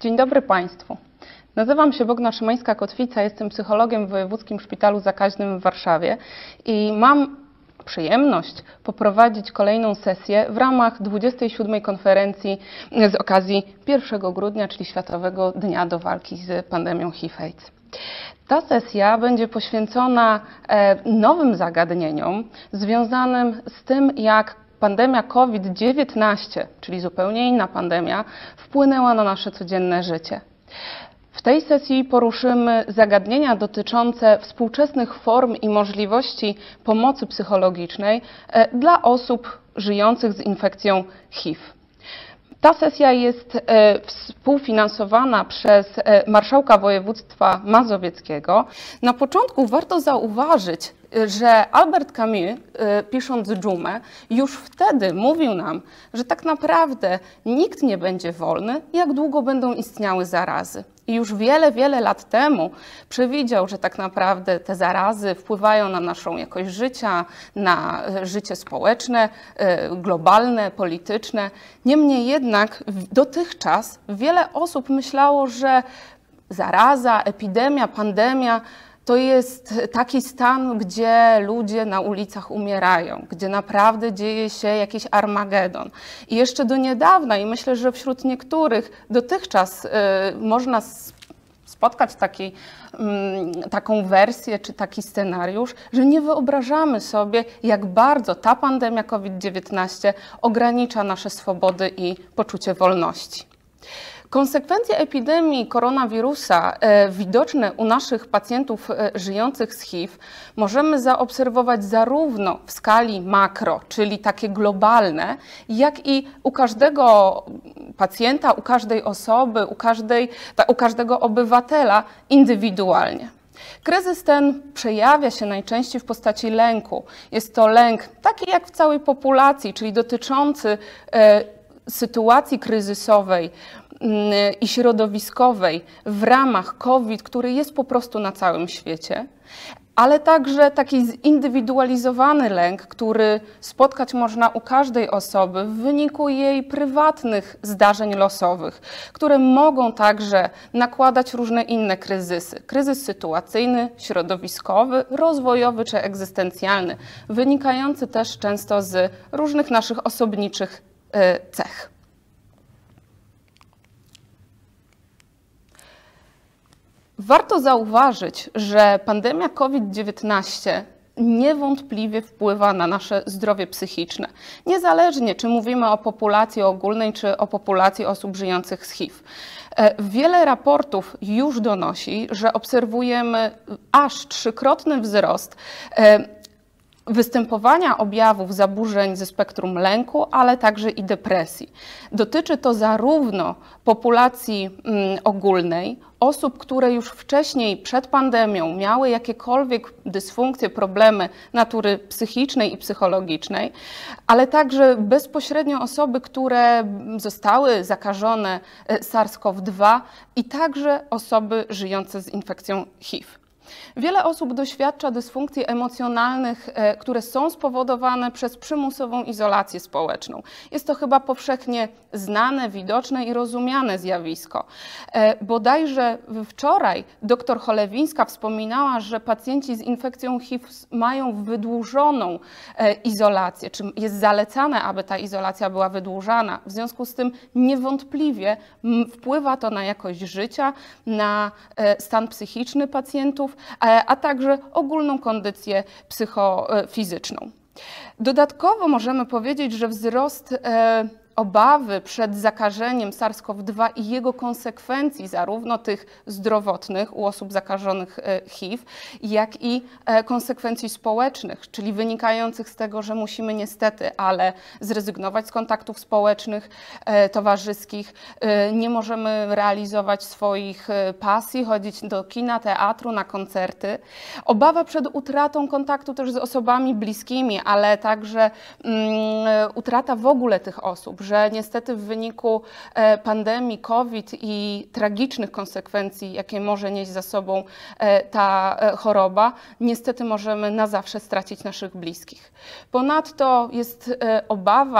Dzień dobry Państwu. Nazywam się Bogna Szymańska-Kotwica, jestem psychologiem w Wojewódzkim Szpitalu Zakaźnym w Warszawie i mam przyjemność poprowadzić kolejną sesję w ramach 27. konferencji z okazji 1 grudnia, czyli Światowego Dnia do Walki z pandemią HIV-AIDS. Ta sesja będzie poświęcona nowym zagadnieniom związanym z tym, jak pandemia COVID-19, czyli zupełnie inna pandemia, wpłynęła na nasze codzienne życie. W tej sesji poruszymy zagadnienia dotyczące współczesnych form i możliwości pomocy psychologicznej dla osób żyjących z infekcją HIV. Ta sesja jest współfinansowana przez marszałka województwa mazowieckiego. Na początku warto zauważyć, że Albert Camus, pisząc Dżumę, już wtedy mówił nam, że tak naprawdę nikt nie będzie wolny, jak długo będą istniały zarazy. I już wiele lat temu przewidział, że tak naprawdę te zarazy wpływają na naszą jakość życia, na życie społeczne, globalne, polityczne. Niemniej jednak dotychczas wiele osób myślało, że zaraza, epidemia, pandemia to jest taki stan, gdzie ludzie na ulicach umierają, gdzie naprawdę dzieje się jakiś Armagedon. I jeszcze do niedawna, i myślę, że wśród niektórych dotychczas można spotkać taką wersję czy taki scenariusz, że nie wyobrażamy sobie, jak bardzo ta pandemia COVID-19 ogranicza nasze swobody i poczucie wolności. Konsekwencje epidemii koronawirusa widoczne u naszych pacjentów żyjących z HIV możemy zaobserwować zarówno w skali makro, czyli takie globalne, jak i u każdego pacjenta, u każdej osoby, u każdego obywatela indywidualnie. Kryzys ten przejawia się najczęściej w postaci lęku. Jest to lęk taki jak w całej populacji, czyli dotyczący sytuacji kryzysowej i środowiskowej w ramach COVID, który jest po prostu na całym świecie, ale także taki zindywidualizowany lęk, który spotkać można u każdej osoby w wyniku jej prywatnych zdarzeń losowych, które mogą także nakładać różne inne kryzysy. Kryzys sytuacyjny, środowiskowy, rozwojowy czy egzystencjalny, wynikający też często z różnych naszych osobniczych cech. Warto zauważyć, że pandemia COVID-19 niewątpliwie wpływa na nasze zdrowie psychiczne, niezależnie czy mówimy o populacji ogólnej, czy o populacji osób żyjących z HIV. Wiele raportów już donosi, że obserwujemy aż 3-krotny wzrost występowania objawów zaburzeń ze spektrum lęku, ale także i depresji. Dotyczy to zarówno populacji ogólnej, osób, które już wcześniej, przed pandemią, miały jakiekolwiek dysfunkcje, problemy natury psychicznej i psychologicznej, ale także bezpośrednio osoby, które zostały zakażone SARS-CoV-2 i także osoby żyjące z infekcją HIV. Wiele osób doświadcza dysfunkcji emocjonalnych, które są spowodowane przez przymusową izolację społeczną. Jest to chyba powszechnie znane, widoczne i rozumiane zjawisko. Bodajże wczoraj dr Cholewińska wspominała, że pacjenci z infekcją HIV mają wydłużoną izolację, czy jest zalecane, aby ta izolacja była wydłużana. W związku z tym niewątpliwie wpływa to na jakość życia, na stan psychiczny pacjentów, a także ogólną kondycję psychofizyczną. Dodatkowo możemy powiedzieć, że wzrost obawy przed zakażeniem SARS-CoV-2 i jego konsekwencji, zarówno tych zdrowotnych u osób zakażonych HIV, jak i konsekwencji społecznych, czyli wynikających z tego, że musimy niestety, ale zrezygnować z kontaktów społecznych, towarzyskich, nie możemy realizować swoich pasji, chodzić do kina, teatru, na koncerty. Obawa przed utratą kontaktu też z osobami bliskimi, ale także utrata w ogóle tych osób, że niestety w wyniku pandemii COVID i tragicznych konsekwencji, jakie może nieść za sobą ta choroba, niestety możemy na zawsze stracić naszych bliskich. Ponadto jest obawa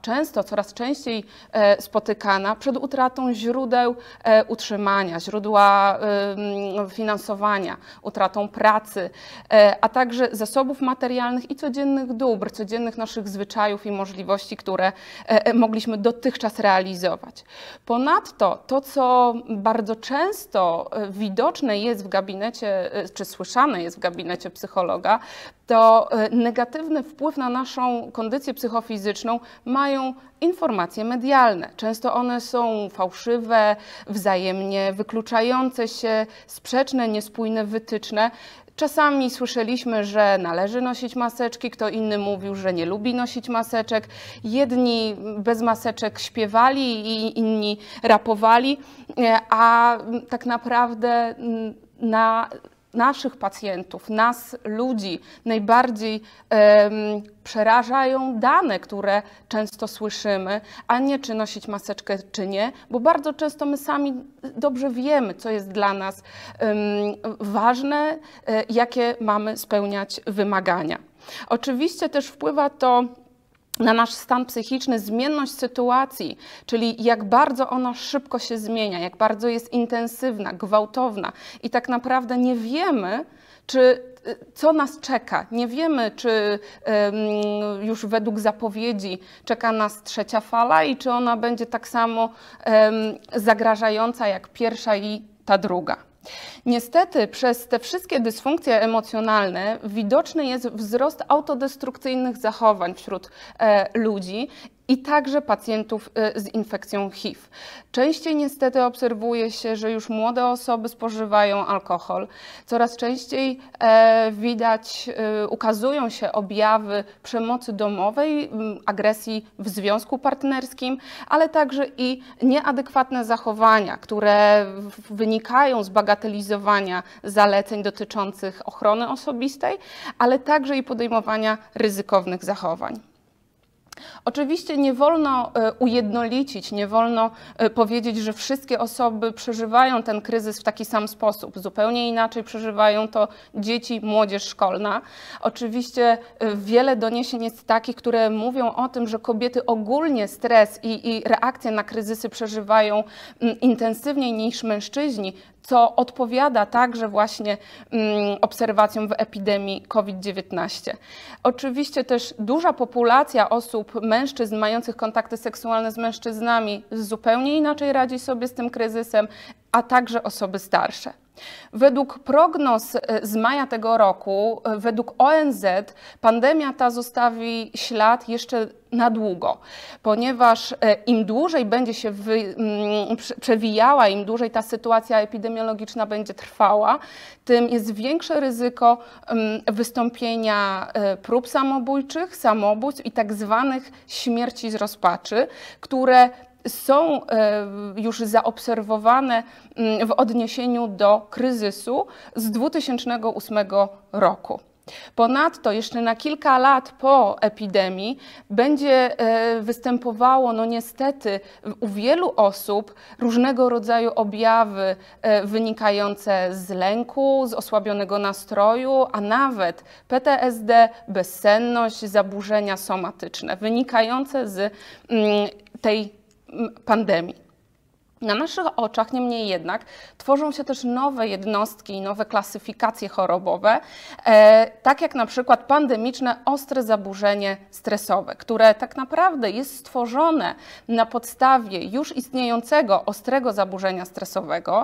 często, coraz częściej spotykana przed utratą źródeł utrzymania, źródła finansowania, utratą pracy, a także zasobów materialnych i codziennych dóbr, codziennych naszych zwyczajów i możliwości, które mogliśmy dotychczas realizować. Ponadto to, co bardzo często widoczne jest w gabinecie, czy słyszane jest w gabinecie psychologa, to negatywny wpływ na naszą kondycję psychofizyczną mają informacje medialne. Często one są fałszywe, wzajemnie wykluczające się, sprzeczne, niespójne wytyczne. Czasami słyszeliśmy, że należy nosić maseczki, kto inny mówił, że nie lubi nosić maseczek. Jedni bez maseczek śpiewali i inni rapowali, a tak naprawdę naszych pacjentów, nas, ludzi, najbardziej przerażają dane, które często słyszymy, a nie czy nosić maseczkę, czy nie, bo bardzo często my sami dobrze wiemy, co jest dla nas ważne, jakie mamy spełniać wymagania. Oczywiście też wpływa to na nasz stan psychiczny, zmienność sytuacji, czyli jak bardzo ona szybko się zmienia, jak bardzo jest intensywna, gwałtowna i tak naprawdę nie wiemy, co nas czeka. Nie wiemy, czy już według zapowiedzi czeka nas trzecia fala i czy ona będzie tak samo zagrażająca jak pierwsza i ta druga. Niestety przez te wszystkie dysfunkcje emocjonalne widoczny jest wzrost autodestrukcyjnych zachowań wśród ludzi i także pacjentów z infekcją HIV. Częściej niestety obserwuje się, że już młode osoby spożywają alkohol. Coraz częściej widać, ukazują się objawy przemocy domowej, agresji w związku partnerskim, ale także i nieadekwatne zachowania, które wynikają z bagatelizowania zaleceń dotyczących ochrony osobistej, ale także i podejmowania ryzykownych zachowań. Oczywiście nie wolno ujednolicić, nie wolno powiedzieć, że wszystkie osoby przeżywają ten kryzys w taki sam sposób. Zupełnie inaczej przeżywają to dzieci, młodzież szkolna. Oczywiście wiele doniesień jest takich, które mówią o tym, że kobiety ogólnie stres i reakcje na kryzysy przeżywają intensywniej niż mężczyźni, co odpowiada także właśnie obserwacjom w epidemii COVID-19. Oczywiście też duża populacja osób, mężczyzn mających kontakty seksualne z mężczyznami zupełnie inaczej radzi sobie z tym kryzysem, a także osoby starsze. Według prognoz z maja tego roku, według ONZ, pandemia ta zostawi ślad jeszcze na długo, ponieważ im dłużej będzie się przewijała, im dłużej ta sytuacja epidemiologiczna będzie trwała, tym jest większe ryzyko wystąpienia prób samobójczych, samobójstw i tak zwanych śmierci z rozpaczy, które są już zaobserwowane w odniesieniu do kryzysu z 2008 roku. Ponadto jeszcze na kilka lat po epidemii będzie występowało, no niestety, u wielu osób różnego rodzaju objawy wynikające z lęku, z osłabionego nastroju, a nawet PTSD, bezsenność, zaburzenia somatyczne wynikające z tej pandemii. Na naszych oczach, niemniej jednak, tworzą się też nowe jednostki i nowe klasyfikacje chorobowe, tak jak na przykład pandemiczne ostre zaburzenie stresowe, które tak naprawdę jest stworzone na podstawie już istniejącego ostrego zaburzenia stresowego,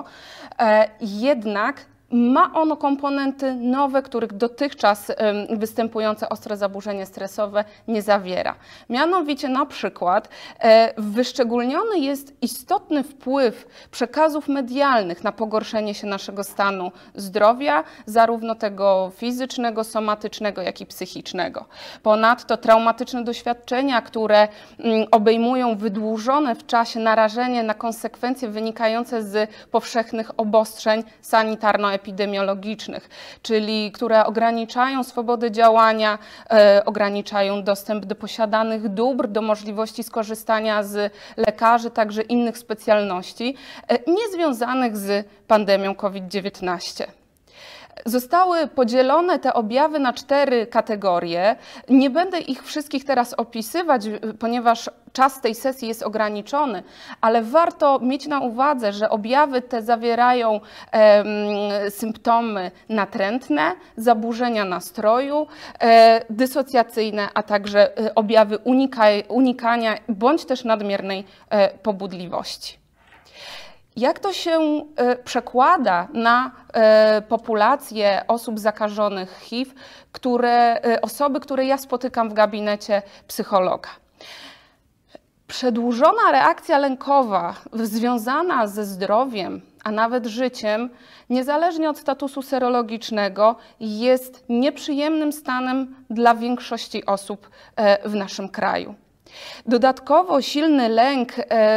jednak ma ono komponenty nowe, których dotychczas występujące ostre zaburzenie stresowe nie zawiera. Mianowicie na przykład wyszczególniony jest istotny wpływ przekazów medialnych na pogorszenie się naszego stanu zdrowia, zarówno tego fizycznego, somatycznego, jak i psychicznego. Ponadto traumatyczne doświadczenia, które obejmują wydłużone w czasie narażenie na konsekwencje wynikające z powszechnych obostrzeń sanitarno-epidemiologicznych, czyli które ograniczają swobodę działania, ograniczają dostęp do posiadanych dóbr, do możliwości skorzystania z lekarzy, także innych specjalności, niezwiązanych z pandemią COVID-19. Zostały podzielone te objawy na 4 kategorie. Nie będę ich wszystkich teraz opisywać, ponieważ czas tej sesji jest ograniczony, ale warto mieć na uwadze, że objawy te zawierają symptomy natrętne, zaburzenia nastroju, dysocjacyjne, a także objawy unikania bądź też nadmiernej pobudliwości. Jak to się przekłada na populację osób zakażonych HIV, osoby, które ja spotykam w gabinecie psychologa? Przedłużona reakcja lękowa związana ze zdrowiem, a nawet życiem, niezależnie od statusu serologicznego, jest nieprzyjemnym stanem dla większości osób w naszym kraju. Dodatkowo silny lęk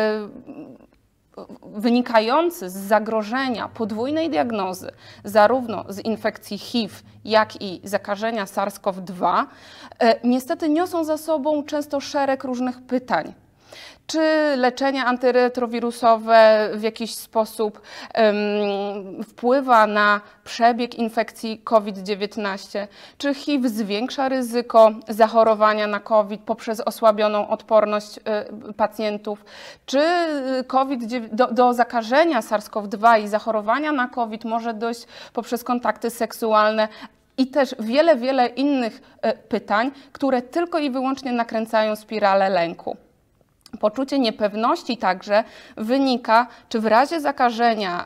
wynikający z zagrożenia podwójnej diagnozy, zarówno z infekcji HIV, jak i zakażenia SARS-CoV-2, niestety niosą za sobą często szereg różnych pytań. Czy leczenie antyretrowirusowe w jakiś sposób wpływa na przebieg infekcji COVID-19? Czy HIV zwiększa ryzyko zachorowania na COVID poprzez osłabioną odporność pacjentów? Czy do zakażenia SARS-CoV-2 i zachorowania na COVID może dojść poprzez kontakty seksualne? I też wiele innych pytań, które tylko i wyłącznie nakręcają spiralę lęku. Poczucie niepewności także wynika, czy w razie zakażenia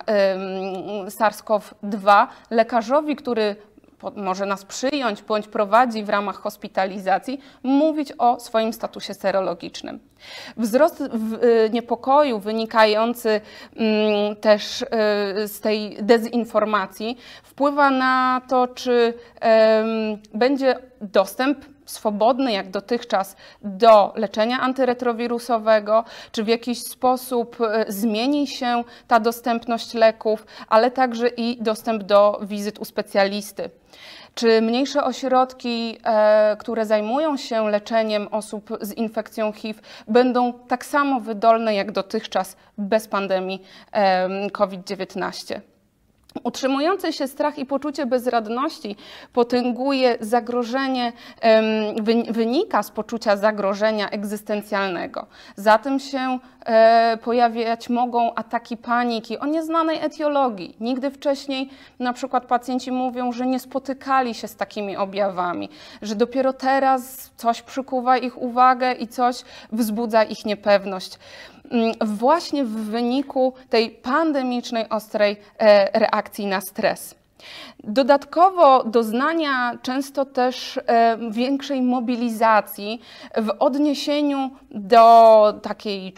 SARS-CoV-2 lekarzowi, który może nas przyjąć bądź prowadzi w ramach hospitalizacji, mówić o swoim statusie serologicznym. Wzrost niepokoju wynikający też z tej dezinformacji wpływa na to, czy będzie dostęp swobodny jak dotychczas do leczenia antyretrowirusowego, czy w jakiś sposób zmieni się ta dostępność leków, ale także i dostęp do wizyt u specjalisty. Czy mniejsze ośrodki, które zajmują się leczeniem osób z infekcją HIV, będą tak samo wydolne jak dotychczas bez pandemii COVID-19? Utrzymujący się strach i poczucie bezradności potęguje zagrożenie, wynika z poczucia zagrożenia egzystencjalnego. Za tym się pojawiać mogą ataki paniki o nieznanej etiologii. Nigdy wcześniej na przykład pacjenci mówią, że nie spotykali się z takimi objawami, że dopiero teraz coś przykuwa ich uwagę i coś wzbudza ich niepewność. Właśnie w wyniku tej pandemicznej, ostrej reakcji na stres. Dodatkowo doznania często też większej mobilizacji w odniesieniu do takiej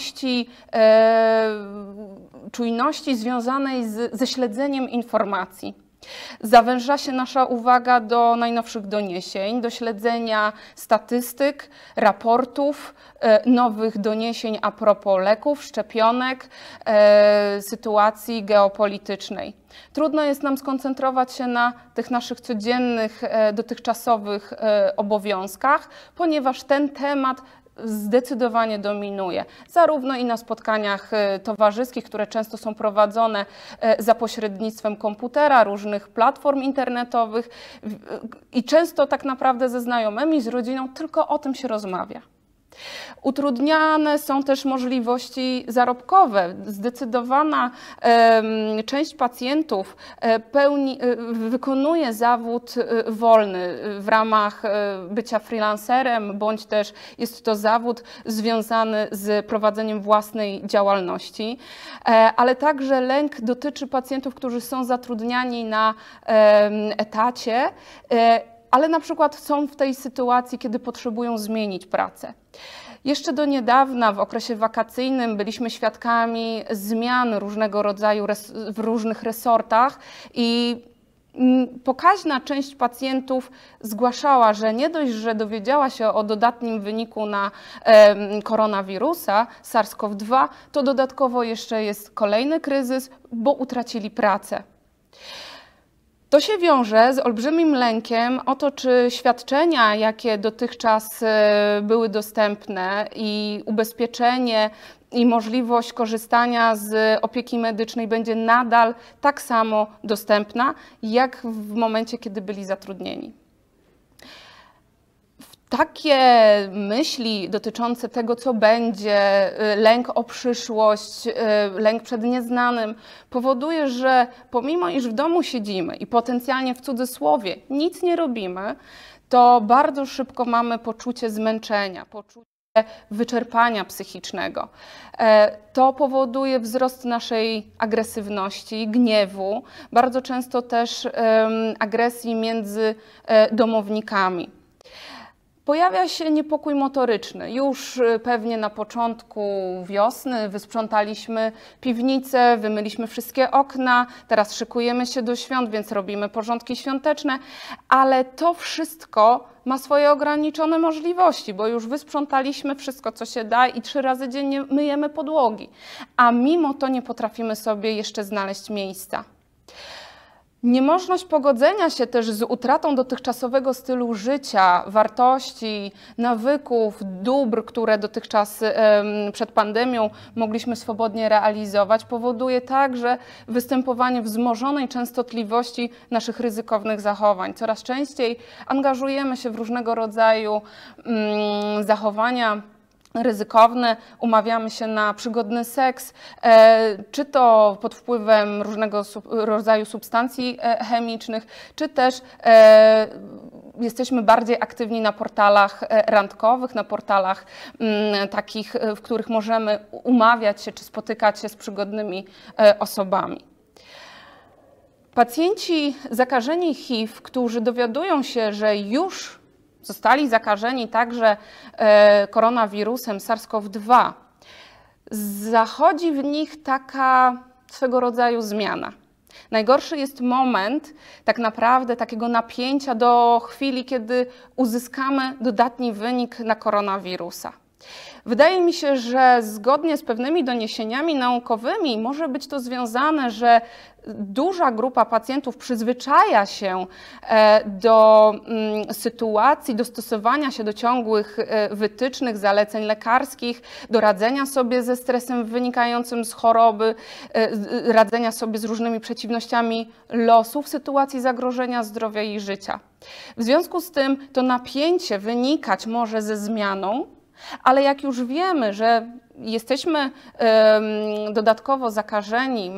czujności związanej ze śledzeniem informacji. Zawęża się nasza uwaga do najnowszych doniesień, do śledzenia statystyk, raportów, nowych doniesień a propos leków, szczepionek, sytuacji geopolitycznej. Trudno jest nam skoncentrować się na tych naszych codziennych, dotychczasowych obowiązkach, ponieważ ten temat zdecydowanie dominuje, zarówno i na spotkaniach towarzyskich, które często są prowadzone za pośrednictwem komputera, różnych platform internetowych i często tak naprawdę ze znajomymi, z rodziną tylko o tym się rozmawia. Utrudniane są też możliwości zarobkowe. Zdecydowana część pacjentów wykonuje zawód wolny w ramach bycia freelancerem, bądź też jest to zawód związany z prowadzeniem własnej działalności, ale także lęk dotyczy pacjentów, którzy są zatrudniani na etacie, ale na przykład są w tej sytuacji, kiedy potrzebują zmienić pracę. Jeszcze do niedawna, w okresie wakacyjnym, byliśmy świadkami zmian różnego rodzaju w różnych resortach i pokaźna część pacjentów zgłaszała, że nie dość, że dowiedziała się o dodatnim wyniku na koronawirusa, SARS-CoV-2, to dodatkowo jeszcze jest kolejny kryzys, bo utracili pracę. To się wiąże z olbrzymim lękiem o to, czy świadczenia, jakie dotychczas były dostępne i ubezpieczenie i możliwość korzystania z opieki medycznej będzie nadal tak samo dostępna, jak w momencie, kiedy byli zatrudnieni. Takie myśli dotyczące tego, co będzie, lęk o przyszłość, lęk przed nieznanym, powoduje, że pomimo iż w domu siedzimy i potencjalnie w cudzysłowie nic nie robimy, to bardzo szybko mamy poczucie zmęczenia, poczucie wyczerpania psychicznego. To powoduje wzrost naszej agresywności, gniewu, bardzo często też agresji między domownikami. Pojawia się niepokój motoryczny. Już pewnie na początku wiosny wysprzątaliśmy piwnicę, wymyliśmy wszystkie okna, teraz szykujemy się do świąt, więc robimy porządki świąteczne, ale to wszystko ma swoje ograniczone możliwości, bo już wysprzątaliśmy wszystko, co się da i 3 razy dziennie myjemy podłogi, a mimo to nie potrafimy sobie jeszcze znaleźć miejsca. Niemożność pogodzenia się też z utratą dotychczasowego stylu życia, wartości, nawyków, dóbr, które dotychczas przed pandemią mogliśmy swobodnie realizować, powoduje także występowanie wzmożonej częstotliwości naszych ryzykownych zachowań. Coraz częściej angażujemy się w różnego rodzaju zachowania ryzykowne, umawiamy się na przygodny seks, czy to pod wpływem różnego rodzaju substancji chemicznych, czy też jesteśmy bardziej aktywni na portalach randkowych, na portalach takich, w których możemy umawiać się czy spotykać się z przygodnymi osobami. Pacjenci zakażeni HIV, którzy dowiadują się, że już zostali zakażeni także koronawirusem SARS-CoV-2, zachodzi w nich taka swego rodzaju zmiana. Najgorszy jest moment tak naprawdę takiego napięcia do chwili, kiedy uzyskamy dodatni wynik na koronawirusa. Wydaje mi się, że zgodnie z pewnymi doniesieniami naukowymi może być to związane, że duża grupa pacjentów przyzwyczaja się do sytuacji, dostosowania się do ciągłych wytycznych, zaleceń lekarskich, do radzenia sobie ze stresem wynikającym z choroby, radzenia sobie z różnymi przeciwnościami losu w sytuacji zagrożenia zdrowia i życia. W związku z tym to napięcie wynikać może ze zmianą, ale jak już wiemy, że jesteśmy dodatkowo zakażeni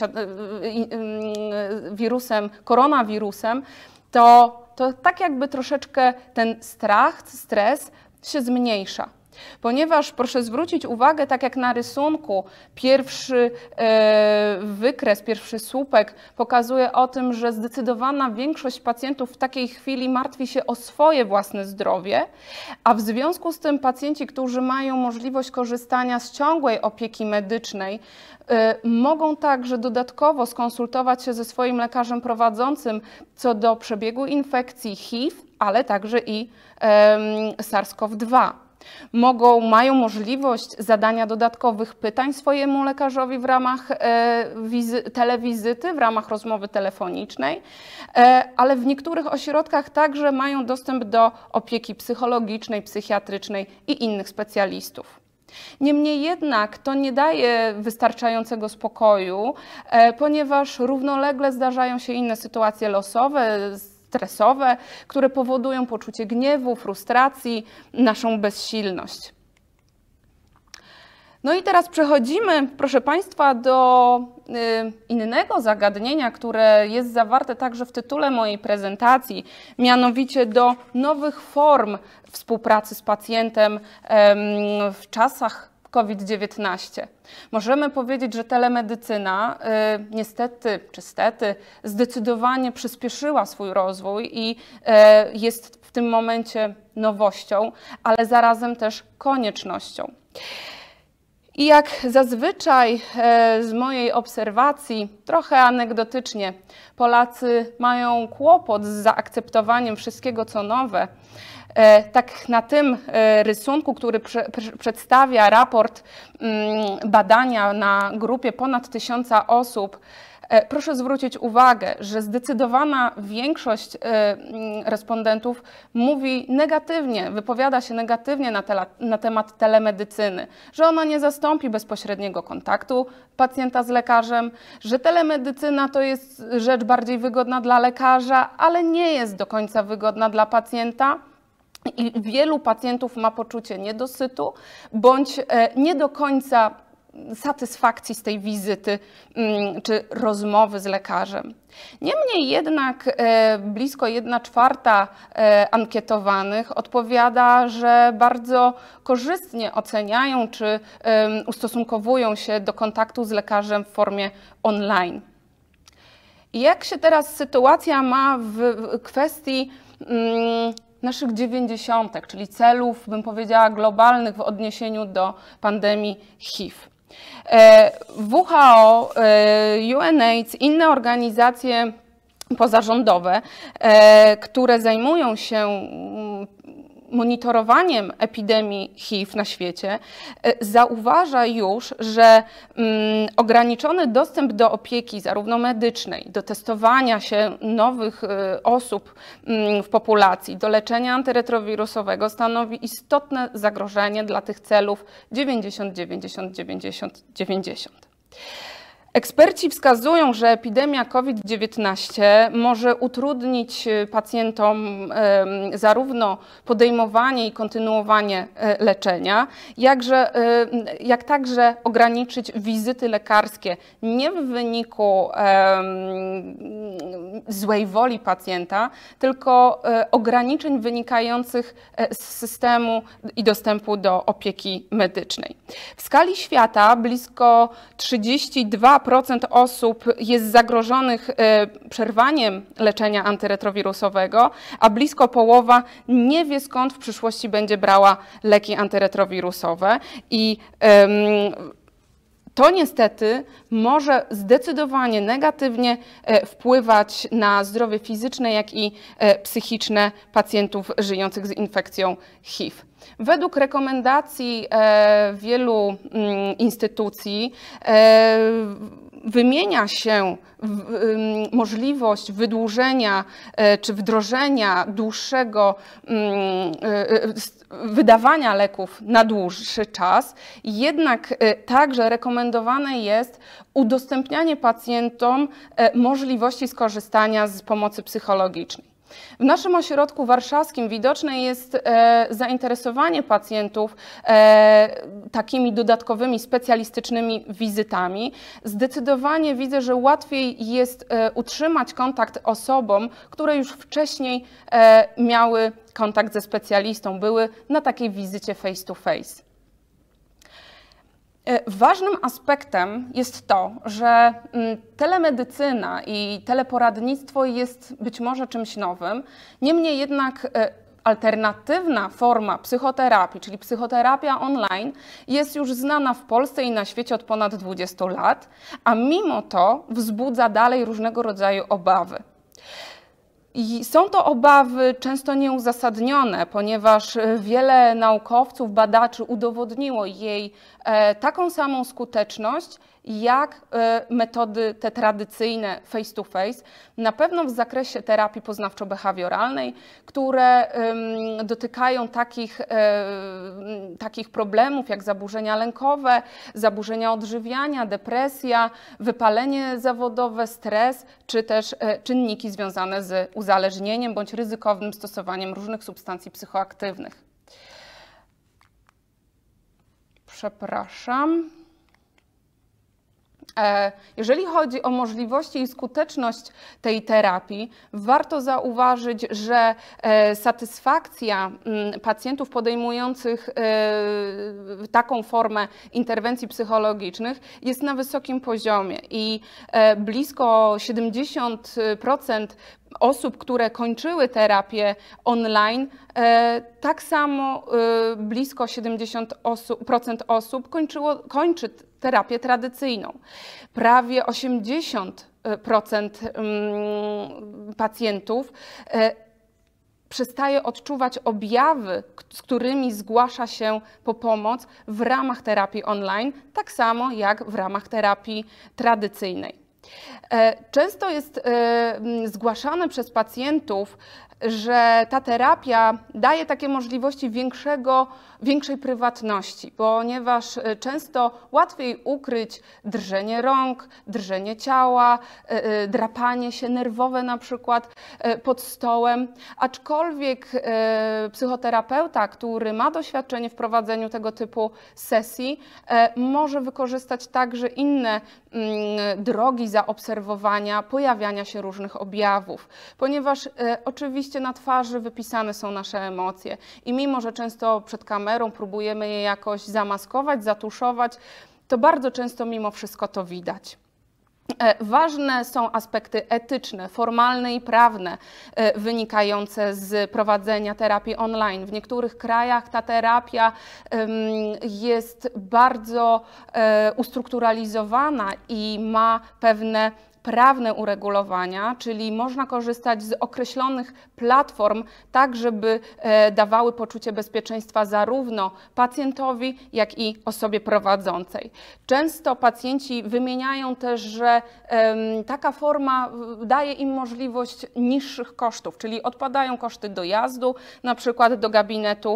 koronawirusem, to tak jakby troszeczkę ten strach, stres się zmniejsza. Ponieważ proszę zwrócić uwagę, tak jak na rysunku, pierwszy wykres, pierwszy słupek pokazuje o tym, że zdecydowana większość pacjentów w takiej chwili martwi się o swoje własne zdrowie, a w związku z tym pacjenci, którzy mają możliwość korzystania z ciągłej opieki medycznej, mogą także dodatkowo skonsultować się ze swoim lekarzem prowadzącym co do przebiegu infekcji HIV, ale także i SARS-CoV-2. Mają możliwość zadania dodatkowych pytań swojemu lekarzowi w ramach telewizyty, w ramach rozmowy telefonicznej, ale w niektórych ośrodkach także mają dostęp do opieki psychologicznej, psychiatrycznej i innych specjalistów. Niemniej jednak to nie daje wystarczającego spokoju, ponieważ równolegle zdarzają się inne sytuacje losowe, stresowe, które powodują poczucie gniewu, frustracji, naszą bezsilność. No i teraz przechodzimy, proszę Państwa, do innego zagadnienia, które jest zawarte także w tytule mojej prezentacji, mianowicie do nowych form współpracy z pacjentem w czasach COVID-19. Możemy powiedzieć, że telemedycyna niestety czy stety zdecydowanie przyspieszyła swój rozwój i jest w tym momencie nowością, ale zarazem też koniecznością. I jak zazwyczaj z mojej obserwacji, trochę anegdotycznie, Polacy mają kłopot z zaakceptowaniem wszystkiego, co nowe. Tak na tym rysunku, który przedstawia raport badania na grupie ponad 1000 osób, Proszę zwrócić uwagę, że zdecydowana większość respondentów mówi negatywnie, wypowiada się negatywnie na temat telemedycyny, że ona nie zastąpi bezpośredniego kontaktu pacjenta z lekarzem, że telemedycyna to jest rzecz bardziej wygodna dla lekarza, ale nie jest do końca wygodna dla pacjenta. I wielu pacjentów ma poczucie niedosytu bądź nie do końca satysfakcji z tej wizyty czy rozmowy z lekarzem. Niemniej jednak blisko 1/4 ankietowanych odpowiada, że bardzo korzystnie oceniają czy ustosunkowują się do kontaktu z lekarzem w formie online. I jak się teraz sytuacja ma w kwestii naszych 90, czyli celów, bym powiedziała, globalnych w odniesieniu do pandemii HIV. WHO, UNAIDS, inne organizacje pozarządowe, które zajmują się monitorowaniem epidemii HIV na świecie, zauważa już, że ograniczony dostęp do opieki zarówno medycznej, do testowania się nowych osób w populacji, do leczenia antyretrowirusowego stanowi istotne zagrożenie dla tych celów 90-90-90-90. Eksperci wskazują, że epidemia COVID-19 może utrudnić pacjentom zarówno podejmowanie i kontynuowanie leczenia, jak także ograniczyć wizyty lekarskie nie w wyniku złej woli pacjenta, tylko ograniczeń wynikających z systemu i dostępu do opieki medycznej. W skali świata blisko 32% osób jest zagrożonych przerwaniem leczenia antyretrowirusowego, a blisko połowa nie wie, skąd w przyszłości będzie brała leki antyretrowirusowe i to niestety może zdecydowanie negatywnie wpływać na zdrowie fizyczne, jak i psychiczne pacjentów żyjących z infekcją HIV. Według rekomendacji wielu instytucji wymienia się możliwość wydłużenia czy wdrożenia dłuższego wydawania leków na dłuższy czas, jednak także rekomendowane jest udostępnianie pacjentom możliwości skorzystania z pomocy psychologicznej. W naszym ośrodku warszawskim widoczne jest zainteresowanie pacjentów takimi dodatkowymi specjalistycznymi wizytami. Zdecydowanie widzę, że łatwiej jest utrzymać kontakt osobom, które już wcześniej miały kontakt ze specjalistą, były na takiej wizycie face to face. Ważnym aspektem jest to, że telemedycyna i teleporadnictwo jest być może czymś nowym, niemniej jednak alternatywna forma psychoterapii, czyli psychoterapia online, jest już znana w Polsce i na świecie od ponad 20 lat, a mimo to wzbudza dalej różnego rodzaju obawy. I są to obawy często nieuzasadnione, ponieważ wiele naukowców, badaczy udowodniło jej taką samą skuteczność, jak metody te tradycyjne face to face, na pewno w zakresie terapii poznawczo-behawioralnej, które dotykają takich problemów jak zaburzenia lękowe, zaburzenia odżywiania, depresja, wypalenie zawodowe, stres, czy też czynniki związane z uzależnieniem bądź ryzykownym stosowaniem różnych substancji psychoaktywnych. Przepraszam. Jeżeli chodzi o możliwości i skuteczność tej terapii, warto zauważyć, że satysfakcja pacjentów podejmujących taką formę interwencji psychologicznych jest na wysokim poziomie i blisko 70% osób, które kończyły terapię online, tak samo blisko 70% osób kończy terapię tradycyjną. Prawie 80% pacjentów przestaje odczuwać objawy, z którymi zgłasza się po pomoc w ramach terapii online, tak samo jak w ramach terapii tradycyjnej. Często jest zgłaszane przez pacjentów, że ta terapia daje takie możliwości większej prywatności, ponieważ często łatwiej ukryć drżenie rąk, drżenie ciała, drapanie się nerwowe na przykład pod stołem, aczkolwiek psychoterapeuta, który ma doświadczenie w prowadzeniu tego typu sesji, może wykorzystać także inne drogi zaobserwowania pojawiania się różnych objawów, ponieważ oczywiście na twarzy wypisane są nasze emocje i mimo, że często przed kamerą próbujemy je jakoś zamaskować, zatuszować, to bardzo często mimo wszystko to widać. Ważne są aspekty etyczne, formalne i prawne wynikające z prowadzenia terapii online. W niektórych krajach ta terapia jest bardzo ustrukturalizowana i ma pewne prawne uregulowania, czyli można korzystać z określonych platform, tak żeby dawały poczucie bezpieczeństwa zarówno pacjentowi, jak i osobie prowadzącej. Często pacjenci wymieniają też, że taka forma daje im możliwość niższych kosztów, czyli odpadają koszty dojazdu, na przykład do gabinetu.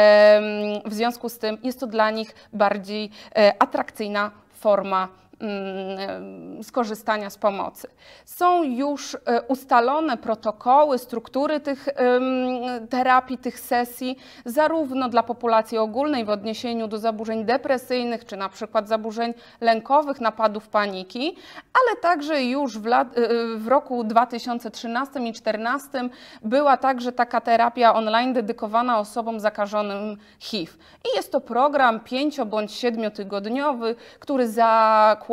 W związku z tym jest to dla nich bardziej atrakcyjna forma skorzystania z pomocy. Są już ustalone protokoły, struktury tych terapii, tych sesji, zarówno dla populacji ogólnej w odniesieniu do zaburzeń depresyjnych, czy na przykład zaburzeń lękowych, napadów paniki, ale także już w roku 2013 i 2014 była także taka terapia online dedykowana osobom zakażonym HIV. I jest to program 5- bądź 7-tygodniowy, który zakłada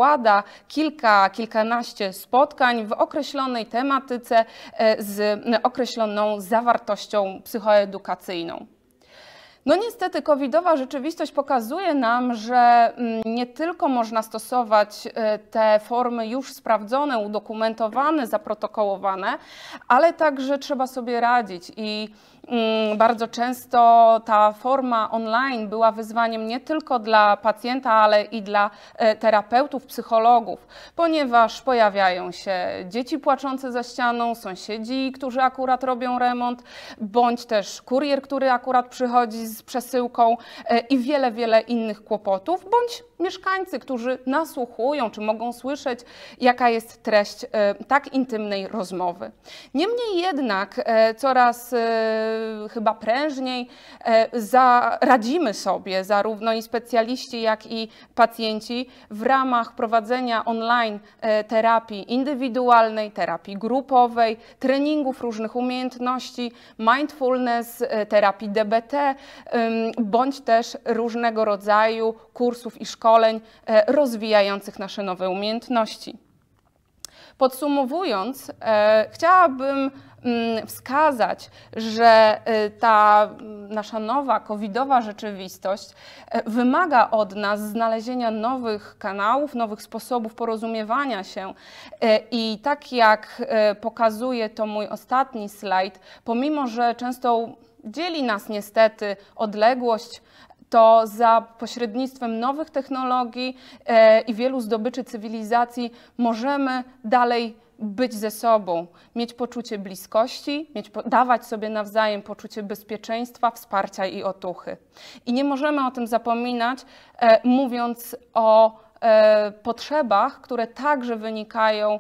kilkanaście spotkań w określonej tematyce z określoną zawartością psychoedukacyjną. No niestety covidowa rzeczywistość pokazuje nam, że nie tylko można stosować te formy już sprawdzone, udokumentowane, zaprotokołowane, ale także trzeba sobie radzić i bardzo często ta forma online była wyzwaniem nie tylko dla pacjenta, ale i dla terapeutów, psychologów, ponieważ pojawiają się dzieci płaczące za ścianą, sąsiedzi, którzy akurat robią remont, bądź też kurier, który akurat przychodzi z przesyłką i wiele innych kłopotów, bądź mieszkańcy, którzy nasłuchują, czy mogą słyszeć, jaka jest treść tak intymnej rozmowy. Niemniej jednak coraz chyba prężniej radzimy sobie, zarówno i specjaliści, jak i pacjenci, w ramach prowadzenia online terapii indywidualnej, terapii grupowej, treningów różnych umiejętności, mindfulness, terapii DBT, bądź też różnego rodzaju kursów i szkoleń rozwijających nasze nowe umiejętności. Podsumowując, chciałabym wskazać, że ta nasza nowa covidowa rzeczywistość wymaga od nas znalezienia nowych kanałów, nowych sposobów porozumiewania się i tak jak pokazuje to mój ostatni slajd, pomimo że często dzieli nas niestety odległość, to za pośrednictwem nowych technologii i wielu zdobyczy cywilizacji możemy dalej być ze sobą, mieć poczucie bliskości, dawać sobie nawzajem poczucie bezpieczeństwa, wsparcia i otuchy. I nie możemy o tym zapominać, mówiąc o potrzebach, które także wynikają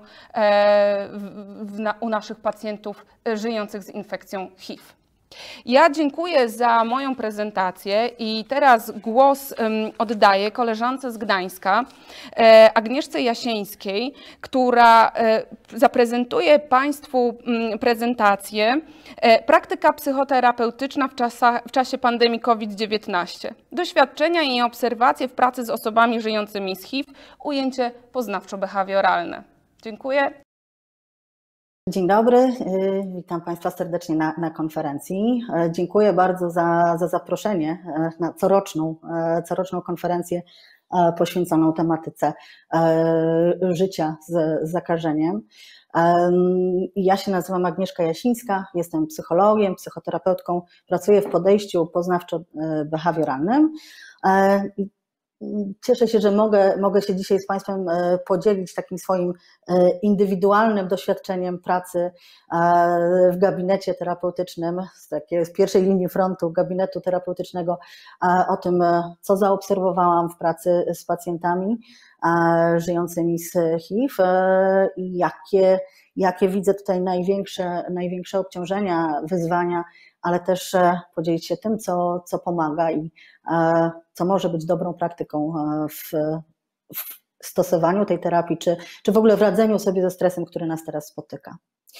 u naszych pacjentów żyjących z infekcją HIV. Ja dziękuję za moją prezentację i teraz głos oddaję koleżance z Gdańska, Agnieszce Jasieńskiej, która zaprezentuje Państwu prezentację Praktyka psychoterapeutyczna w czasie pandemii COVID-19. Doświadczenia i obserwacje w pracy z osobami żyjącymi z HIV, ujęcie poznawczo-behawioralne. Dziękuję. Dzień dobry, witam Państwa serdecznie na konferencji. Dziękuję bardzo za zaproszenie na coroczną konferencję poświęconą tematyce życia z zakażeniem. Ja się nazywam Agnieszka Jasińska, jestem psychologiem, psychoterapeutką, pracuję w podejściu poznawczo-behawioralnym. Cieszę się, że mogę się dzisiaj z Państwem podzielić takim swoim indywidualnym doświadczeniem pracy w gabinecie terapeutycznym, z pierwszej linii frontu gabinetu terapeutycznego, o tym, co zaobserwowałam w pracy z pacjentami żyjącymi z HIV i jakie widzę tutaj największe obciążenia, wyzwania, ale też podzielić się tym, co pomaga i co może być dobrą praktyką w stosowaniu tej terapii, czy w ogóle w radzeniu sobie ze stresem, który nas teraz spotyka.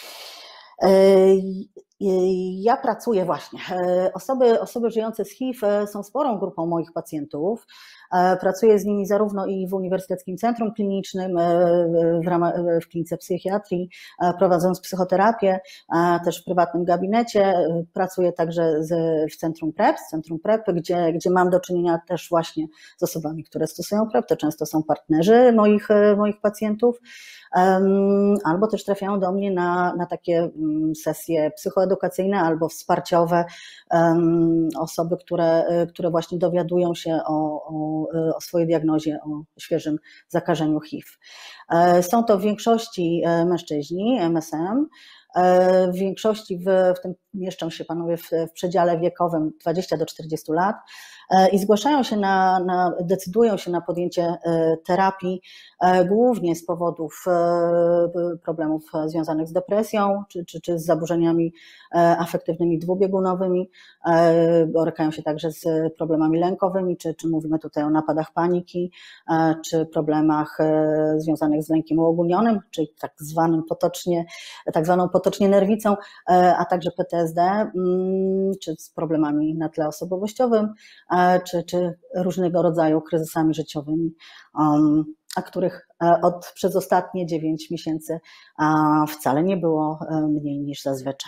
Ja pracuję właśnie. Osoby żyjące z HIV są sporą grupą moich pacjentów. Pracuję z nimi zarówno i w Uniwersyteckim Centrum Klinicznym, w klinice psychiatrii, prowadząc psychoterapię, też w prywatnym gabinecie. Pracuję także w Centrum PrEP, gdzie mam do czynienia też właśnie z osobami, które stosują PrEP. To często są partnerzy moich pacjentów, albo też trafiają do mnie na takie sesje psychoedukacyjne albo wsparciowe, osoby, które właśnie dowiadują się o swojej diagnozie, o świeżym zakażeniu HIV. Są to w większości mężczyźni, MSM, w większości w tym mieszczą się panowie w przedziale wiekowym 20 do 40 lat i zgłaszają się decydują się na podjęcie terapii głównie z powodów problemów związanych z depresją czy z zaburzeniami afektywnymi dwubiegunowymi. Borykają się także z problemami lękowymi, czy mówimy tutaj o napadach paniki, czy problemach związanych z lękiem uogólnionym, czyli tak zwaną potocznie nerwicą, a także PTSD, czy z problemami na tle osobowościowym, czy różnego rodzaju kryzysami życiowymi, a których przez ostatnie 9 miesięcy wcale nie było mniej niż zazwyczaj.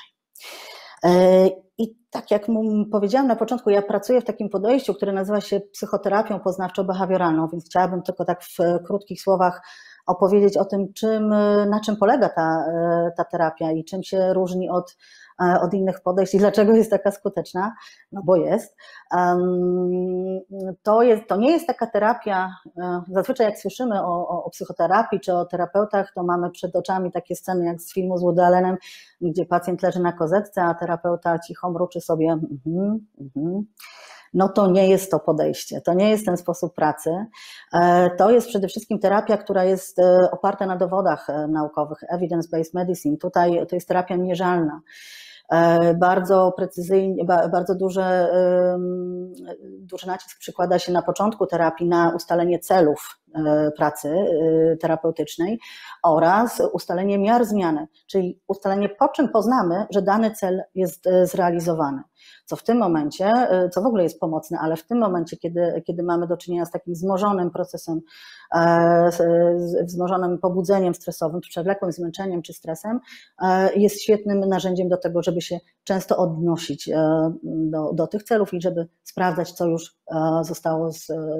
I tak jak powiedziałam na początku, ja pracuję w takim podejściu, które nazywa się psychoterapią poznawczo-behawioralną, więc chciałabym tylko tak w krótkich słowach opowiedzieć o tym, na czym polega ta terapia i czym się różni od innych podejść i dlaczego jest taka skuteczna, no bo jest. To nie jest taka terapia, zazwyczaj jak słyszymy o psychoterapii czy o terapeutach, to mamy przed oczami takie sceny jak z filmu z Woody Allenem, gdzie pacjent leży na kozetce, a terapeuta cicho mruczy sobie No to nie jest to podejście, to nie jest ten sposób pracy. To jest przede wszystkim terapia, która jest oparta na dowodach naukowych, evidence-based medicine. Tutaj to jest terapia mierzalna. Bardzo precyzyjnie, bardzo duży nacisk przykłada się na początku terapii na ustalenie celów pracy terapeutycznej oraz ustalenie miar zmiany, czyli ustalenie, po czym poznamy, że dany cel jest zrealizowany. Co w tym momencie, co w ogóle jest pomocne, ale w tym momencie, kiedy mamy do czynienia z takim wzmożonym procesem, wzmożonym pobudzeniem stresowym, przewlekłym zmęczeniem czy stresem, jest świetnym narzędziem do tego, żeby się często odnosić do tych celów i żeby sprawdzać, co już zostało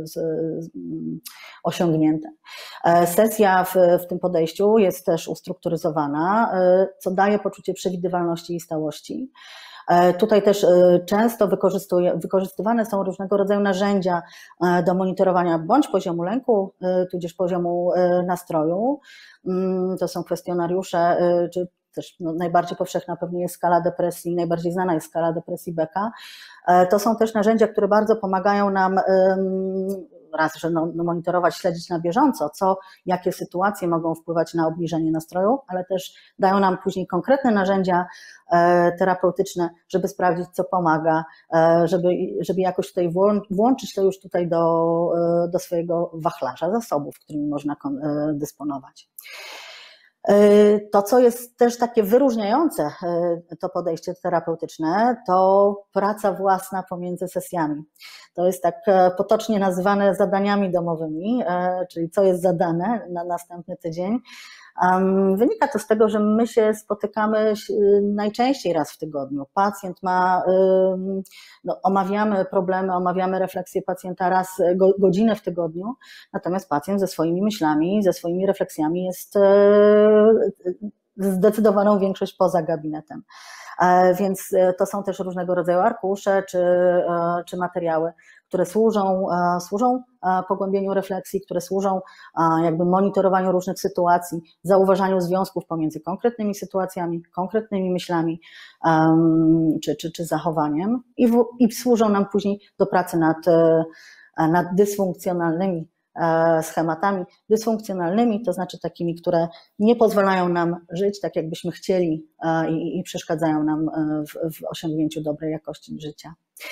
osiągnięte. Sesja w tym podejściu jest też ustrukturyzowana, co daje poczucie przewidywalności i stałości. Tutaj też często wykorzystywane są różnego rodzaju narzędzia do monitorowania bądź poziomu lęku, tudzież poziomu nastroju. To są kwestionariusze, czy też najbardziej powszechna pewnie jest skala depresji, najbardziej znana jest skala depresji Becka. To są też narzędzia, które bardzo pomagają nam raz, że monitorować, śledzić na bieżąco, jakie sytuacje mogą wpływać na obniżenie nastroju, ale też dają nam później konkretne narzędzia terapeutyczne, żeby sprawdzić, co pomaga, żeby jakoś tutaj włączyć to już tutaj do swojego wachlarza zasobów, którymi można dysponować. To, co jest też takie wyróżniające to podejście terapeutyczne, to praca własna pomiędzy sesjami. To jest tak potocznie nazywane zadaniami domowymi, czyli co jest zadane na następny tydzień. Wynika to z tego, że my się spotykamy najczęściej raz w tygodniu. Pacjent omawiamy problemy, omawiamy refleksje pacjenta godzinę w tygodniu, natomiast pacjent ze swoimi myślami, ze swoimi refleksjami jest zdecydowaną większość poza gabinetem. Więc to są też różnego rodzaju arkusze czy materiały, które służą pogłębieniu refleksji, które służą jakby monitorowaniu różnych sytuacji, zauważaniu związków pomiędzy konkretnymi sytuacjami, konkretnymi myślami czy zachowaniem i służą nam później do pracy nad dysfunkcjonalnymi schematami. Dysfunkcjonalnymi to znaczy takimi, które nie pozwalają nam żyć tak, jakbyśmy chcieli i przeszkadzają nam w osiągnięciu dobrej jakości życia.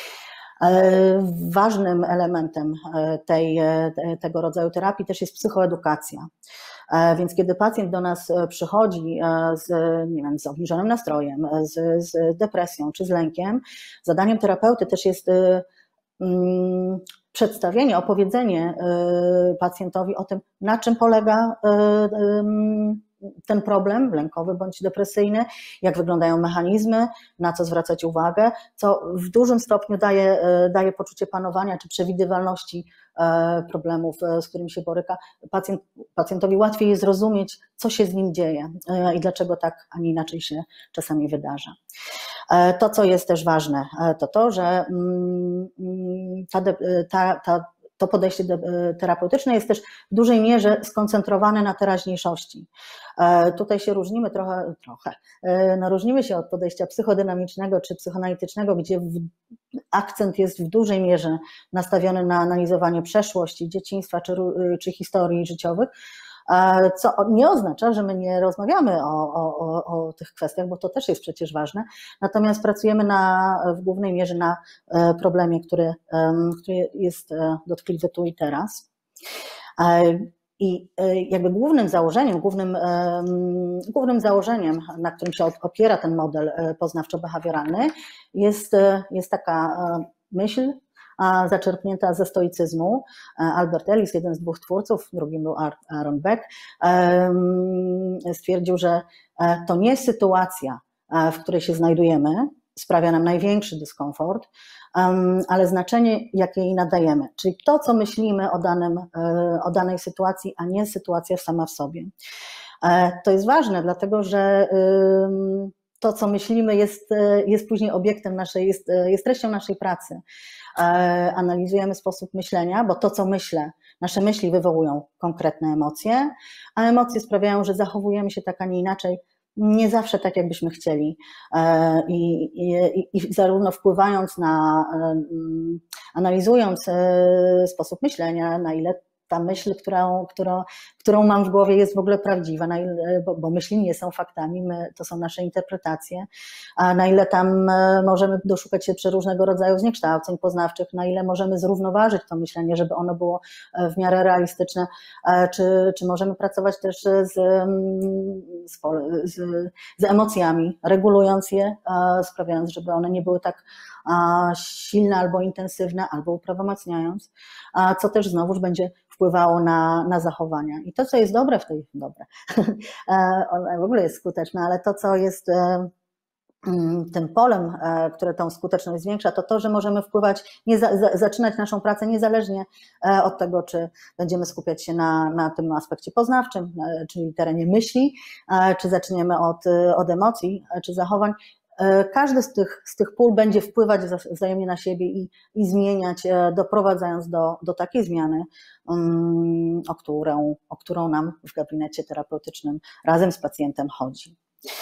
Ważnym elementem tego rodzaju terapii też jest psychoedukacja. Więc kiedy pacjent do nas przychodzi z obniżonym nastrojem, z depresją czy z lękiem, zadaniem terapeuty też jest przedstawienie, opowiedzenie pacjentowi o tym, na czym polega ten problem lękowy bądź depresyjny, jak wyglądają mechanizmy, na co zwracać uwagę, co w dużym stopniu daje poczucie panowania czy przewidywalności problemów, z którymi się boryka. Pacjentowi łatwiej jest zrozumieć, co się z nim dzieje i dlaczego tak, a nie inaczej się czasami wydarza. To, co jest też ważne, to, że to podejście terapeutyczne jest też w dużej mierze skoncentrowane na teraźniejszości. Tutaj się różnimy różnimy się od podejścia psychodynamicznego czy psychoanalitycznego, gdzie akcent jest w dużej mierze nastawiony na analizowanie przeszłości, dzieciństwa czy historii życiowych, co nie oznacza, że my nie rozmawiamy o tych kwestiach, bo to też jest przecież ważne, natomiast pracujemy w głównej mierze na problemie, który jest dotkliwy tu i teraz. I jakby głównym założeniem, na którym się opiera ten model poznawczo-behawioralny, jest taka myśl zaczerpnięta ze stoicyzmu. Albert Ellis, jeden z dwóch twórców, drugim był Aaron Beck, stwierdził, że to nie sytuacja, w której się znajdujemy, sprawia nam największy dyskomfort, ale znaczenie, jakie jej nadajemy, czyli to, co myślimy o danej sytuacji, a nie sytuacja sama w sobie. To jest ważne, dlatego że to, co myślimy, jest później obiektem jest treścią naszej pracy. Analizujemy sposób myślenia, bo to, co myślę, nasze myśli wywołują konkretne emocje, a emocje sprawiają, że zachowujemy się tak, a nie inaczej, nie zawsze tak, jakbyśmy chcieli. I zarówno wpływając analizując sposób myślenia, na ile ta myśl, którą mam w głowie, jest w ogóle prawdziwa, bo myśli nie są faktami, to są nasze interpretacje, a na ile tam możemy doszukać się przeróżnego rodzaju zniekształceń poznawczych, na ile możemy zrównoważyć to myślenie, żeby ono było w miarę realistyczne, czy możemy pracować też z emocjami, regulując je, sprawiając, żeby one nie były tak silne albo intensywne, albo uprawomacniając, co też znowuż będzie wpływało na zachowania. I to, co jest dobre ona w ogóle jest skuteczna, ale to, co jest tym polem, które tą skuteczność zwiększa, to, że możemy wpływać, zaczynać naszą pracę niezależnie od tego, czy będziemy skupiać się na tym aspekcie poznawczym, czyli terenie myśli, czy zaczniemy od emocji, czy zachowań. Każdy z tych pól będzie wpływać wzajemnie na siebie i zmieniać, doprowadzając do takiej zmiany, o którą nam w gabinecie terapeutycznym razem z pacjentem chodzi.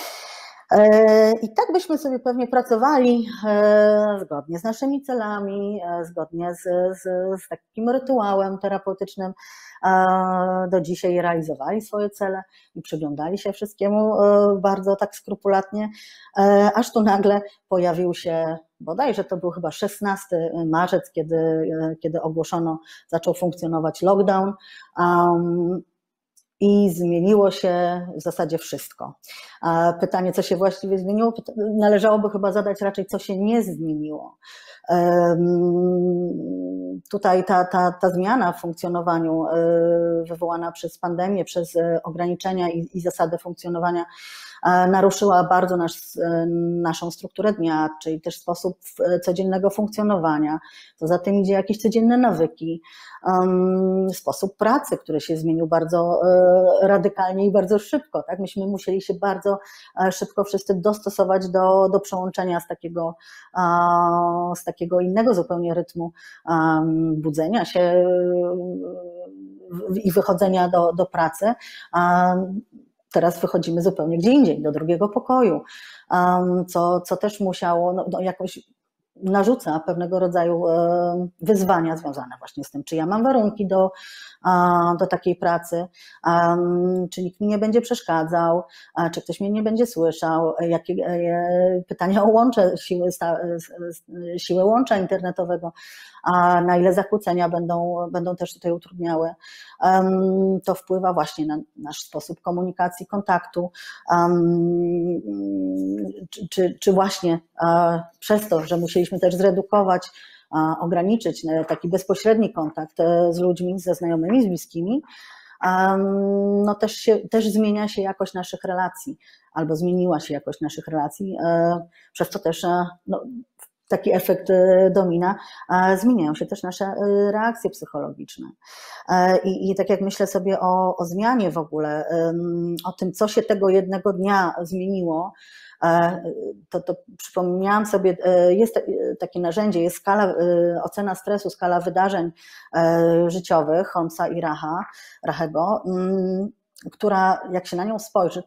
I tak byśmy sobie pewnie pracowali zgodnie z naszymi celami, zgodnie z takim rytuałem terapeutycznym, do dzisiaj realizowali swoje cele i przyglądali się wszystkiemu bardzo tak skrupulatnie, aż tu nagle pojawił się, bodajże to był chyba 16 marzec, kiedy zaczął funkcjonować lockdown. I zmieniło się w zasadzie wszystko. Pytanie, co się właściwie zmieniło, należałoby chyba zadać raczej, co się nie zmieniło. Tutaj ta zmiana w funkcjonowaniu wywołana przez pandemię, przez ograniczenia i zasadę funkcjonowania naruszyła bardzo naszą strukturę dnia, czyli też sposób codziennego funkcjonowania. Poza tym idzie jakieś codzienne nawyki, sposób pracy, który się zmienił bardzo radykalnie i bardzo szybko. Tak? Myśmy musieli się bardzo szybko wszyscy dostosować do przełączenia z takiego innego zupełnie rytmu budzenia się i wychodzenia do pracy. Teraz wychodzimy zupełnie gdzie indziej, do drugiego pokoju, co też musiało jakoś narzuca pewnego rodzaju wyzwania związane właśnie z tym, czy ja mam warunki do takiej pracy, czy nikt mi nie będzie przeszkadzał, czy ktoś mnie nie będzie słyszał, jakie pytania o łącze, siłę łącza internetowego, na ile zakłócenia będą też tutaj utrudniały. To wpływa właśnie na nasz sposób komunikacji, kontaktu, czy właśnie przez to, że musieliśmy też zredukować, ograniczyć taki bezpośredni kontakt z ludźmi, ze znajomymi, z bliskimi, no też zmienia się jakość naszych relacji, albo zmieniła się jakość naszych relacji, przez to też taki efekt domina, zmieniają się też nasze reakcje psychologiczne. I tak jak myślę sobie o zmianie w ogóle, o tym, co się tego jednego dnia zmieniło, to przypomniałam sobie, jest takie narzędzie, jest ocena stresu, skala wydarzeń życiowych Holmesa i Rahego, która, jak się na nią spojrzy,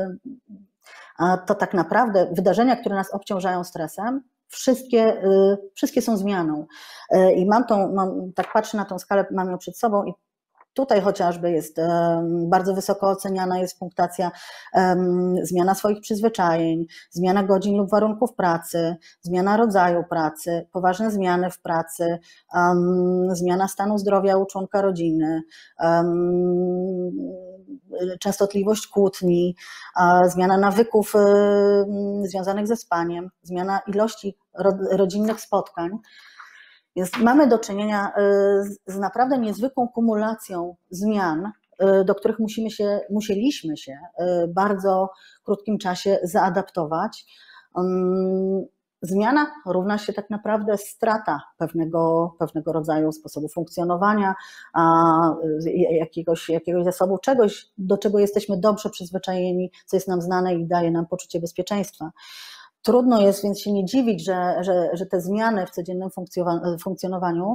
to tak naprawdę wydarzenia, które nas obciążają stresem, wszystkie są zmianą. I tak patrzę na tą skalę, mam ją przed sobą i tutaj chociażby jest bardzo wysoko oceniana jest punktacja zmiana swoich przyzwyczajeń, zmiana godzin lub warunków pracy, zmiana rodzaju pracy, poważne zmiany w pracy, zmiana stanu zdrowia u członka rodziny, częstotliwość kłótni, zmiana nawyków związanych ze spaniem, zmiana ilości rodzinnych spotkań. Więc mamy do czynienia z naprawdę niezwykłą kumulacją zmian, do których musieliśmy się w bardzo krótkim czasie zaadaptować. Zmiana równa się tak naprawdę strata pewnego rodzaju sposobu funkcjonowania, jakiegoś zasobu, czegoś, do czego jesteśmy dobrze przyzwyczajeni, co jest nam znane i daje nam poczucie bezpieczeństwa. Trudno jest więc się nie dziwić, że te zmiany w codziennym funkcjonowaniu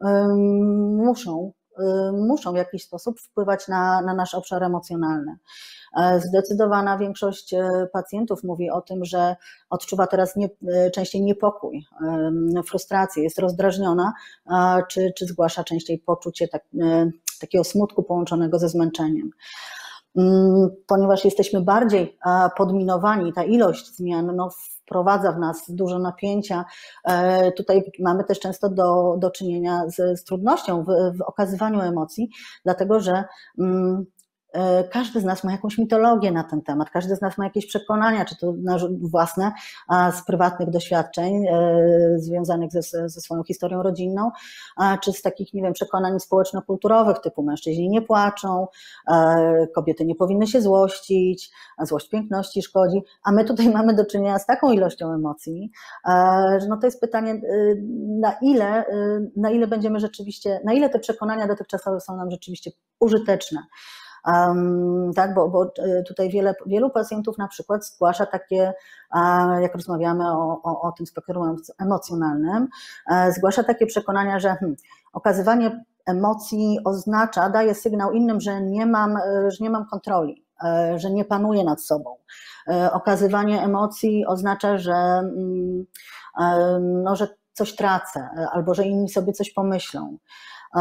muszą w jakiś sposób wpływać na nasz obszar emocjonalny. Zdecydowana większość pacjentów mówi o tym, że odczuwa teraz częściej niepokój, frustrację, jest rozdrażniona, czy zgłasza częściej poczucie takiego smutku połączonego ze zmęczeniem. Ponieważ jesteśmy bardziej podminowani, ta ilość zmian wprowadza w nas dużo napięcia. Tutaj mamy też często do czynienia z trudnością w okazywaniu emocji, dlatego że każdy z nas ma jakąś mitologię na ten temat, każdy z nas ma jakieś przekonania, czy to własne, z prywatnych doświadczeń związanych ze swoją historią rodzinną, czy z takich, nie wiem, przekonań społeczno-kulturowych typu mężczyźni nie płaczą, kobiety nie powinny się złościć, złość piękności szkodzi, a my tutaj mamy do czynienia z taką ilością emocji, że to jest pytanie, na ile będziemy rzeczywiście, na ile te przekonania dotychczasowe są nam rzeczywiście użyteczne. Tak, bo tutaj wielu pacjentów na przykład zgłasza takie, jak rozmawiamy o tym spektrum emocjonalnym, zgłasza takie przekonania, że okazywanie emocji daje sygnał innym, że nie mam kontroli, że nie panuję nad sobą. Okazywanie emocji oznacza, że coś tracę, albo że inni sobie coś pomyślą.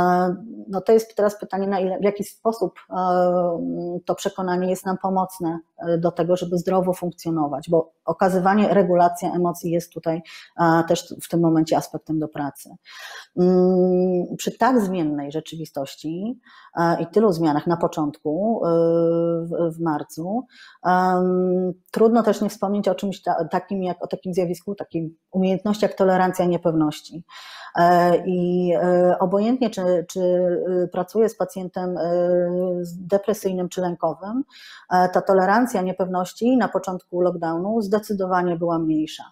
To jest teraz pytanie, w jaki sposób to przekonanie jest nam pomocne do tego, żeby zdrowo funkcjonować, bo okazywanie, regulacja emocji jest tutaj też w tym momencie aspektem do pracy. Przy tak zmiennej rzeczywistości i tylu zmianach na początku, w marcu, trudno też nie wspomnieć o czymś takim, jak o takim zjawisku, takiej umiejętności jak tolerancja niepewności. I obojętnie, czy pracuję z pacjentem depresyjnym czy lękowym, ta tolerancja niepewności na początku lockdownu zdecydowanie była mniejsza.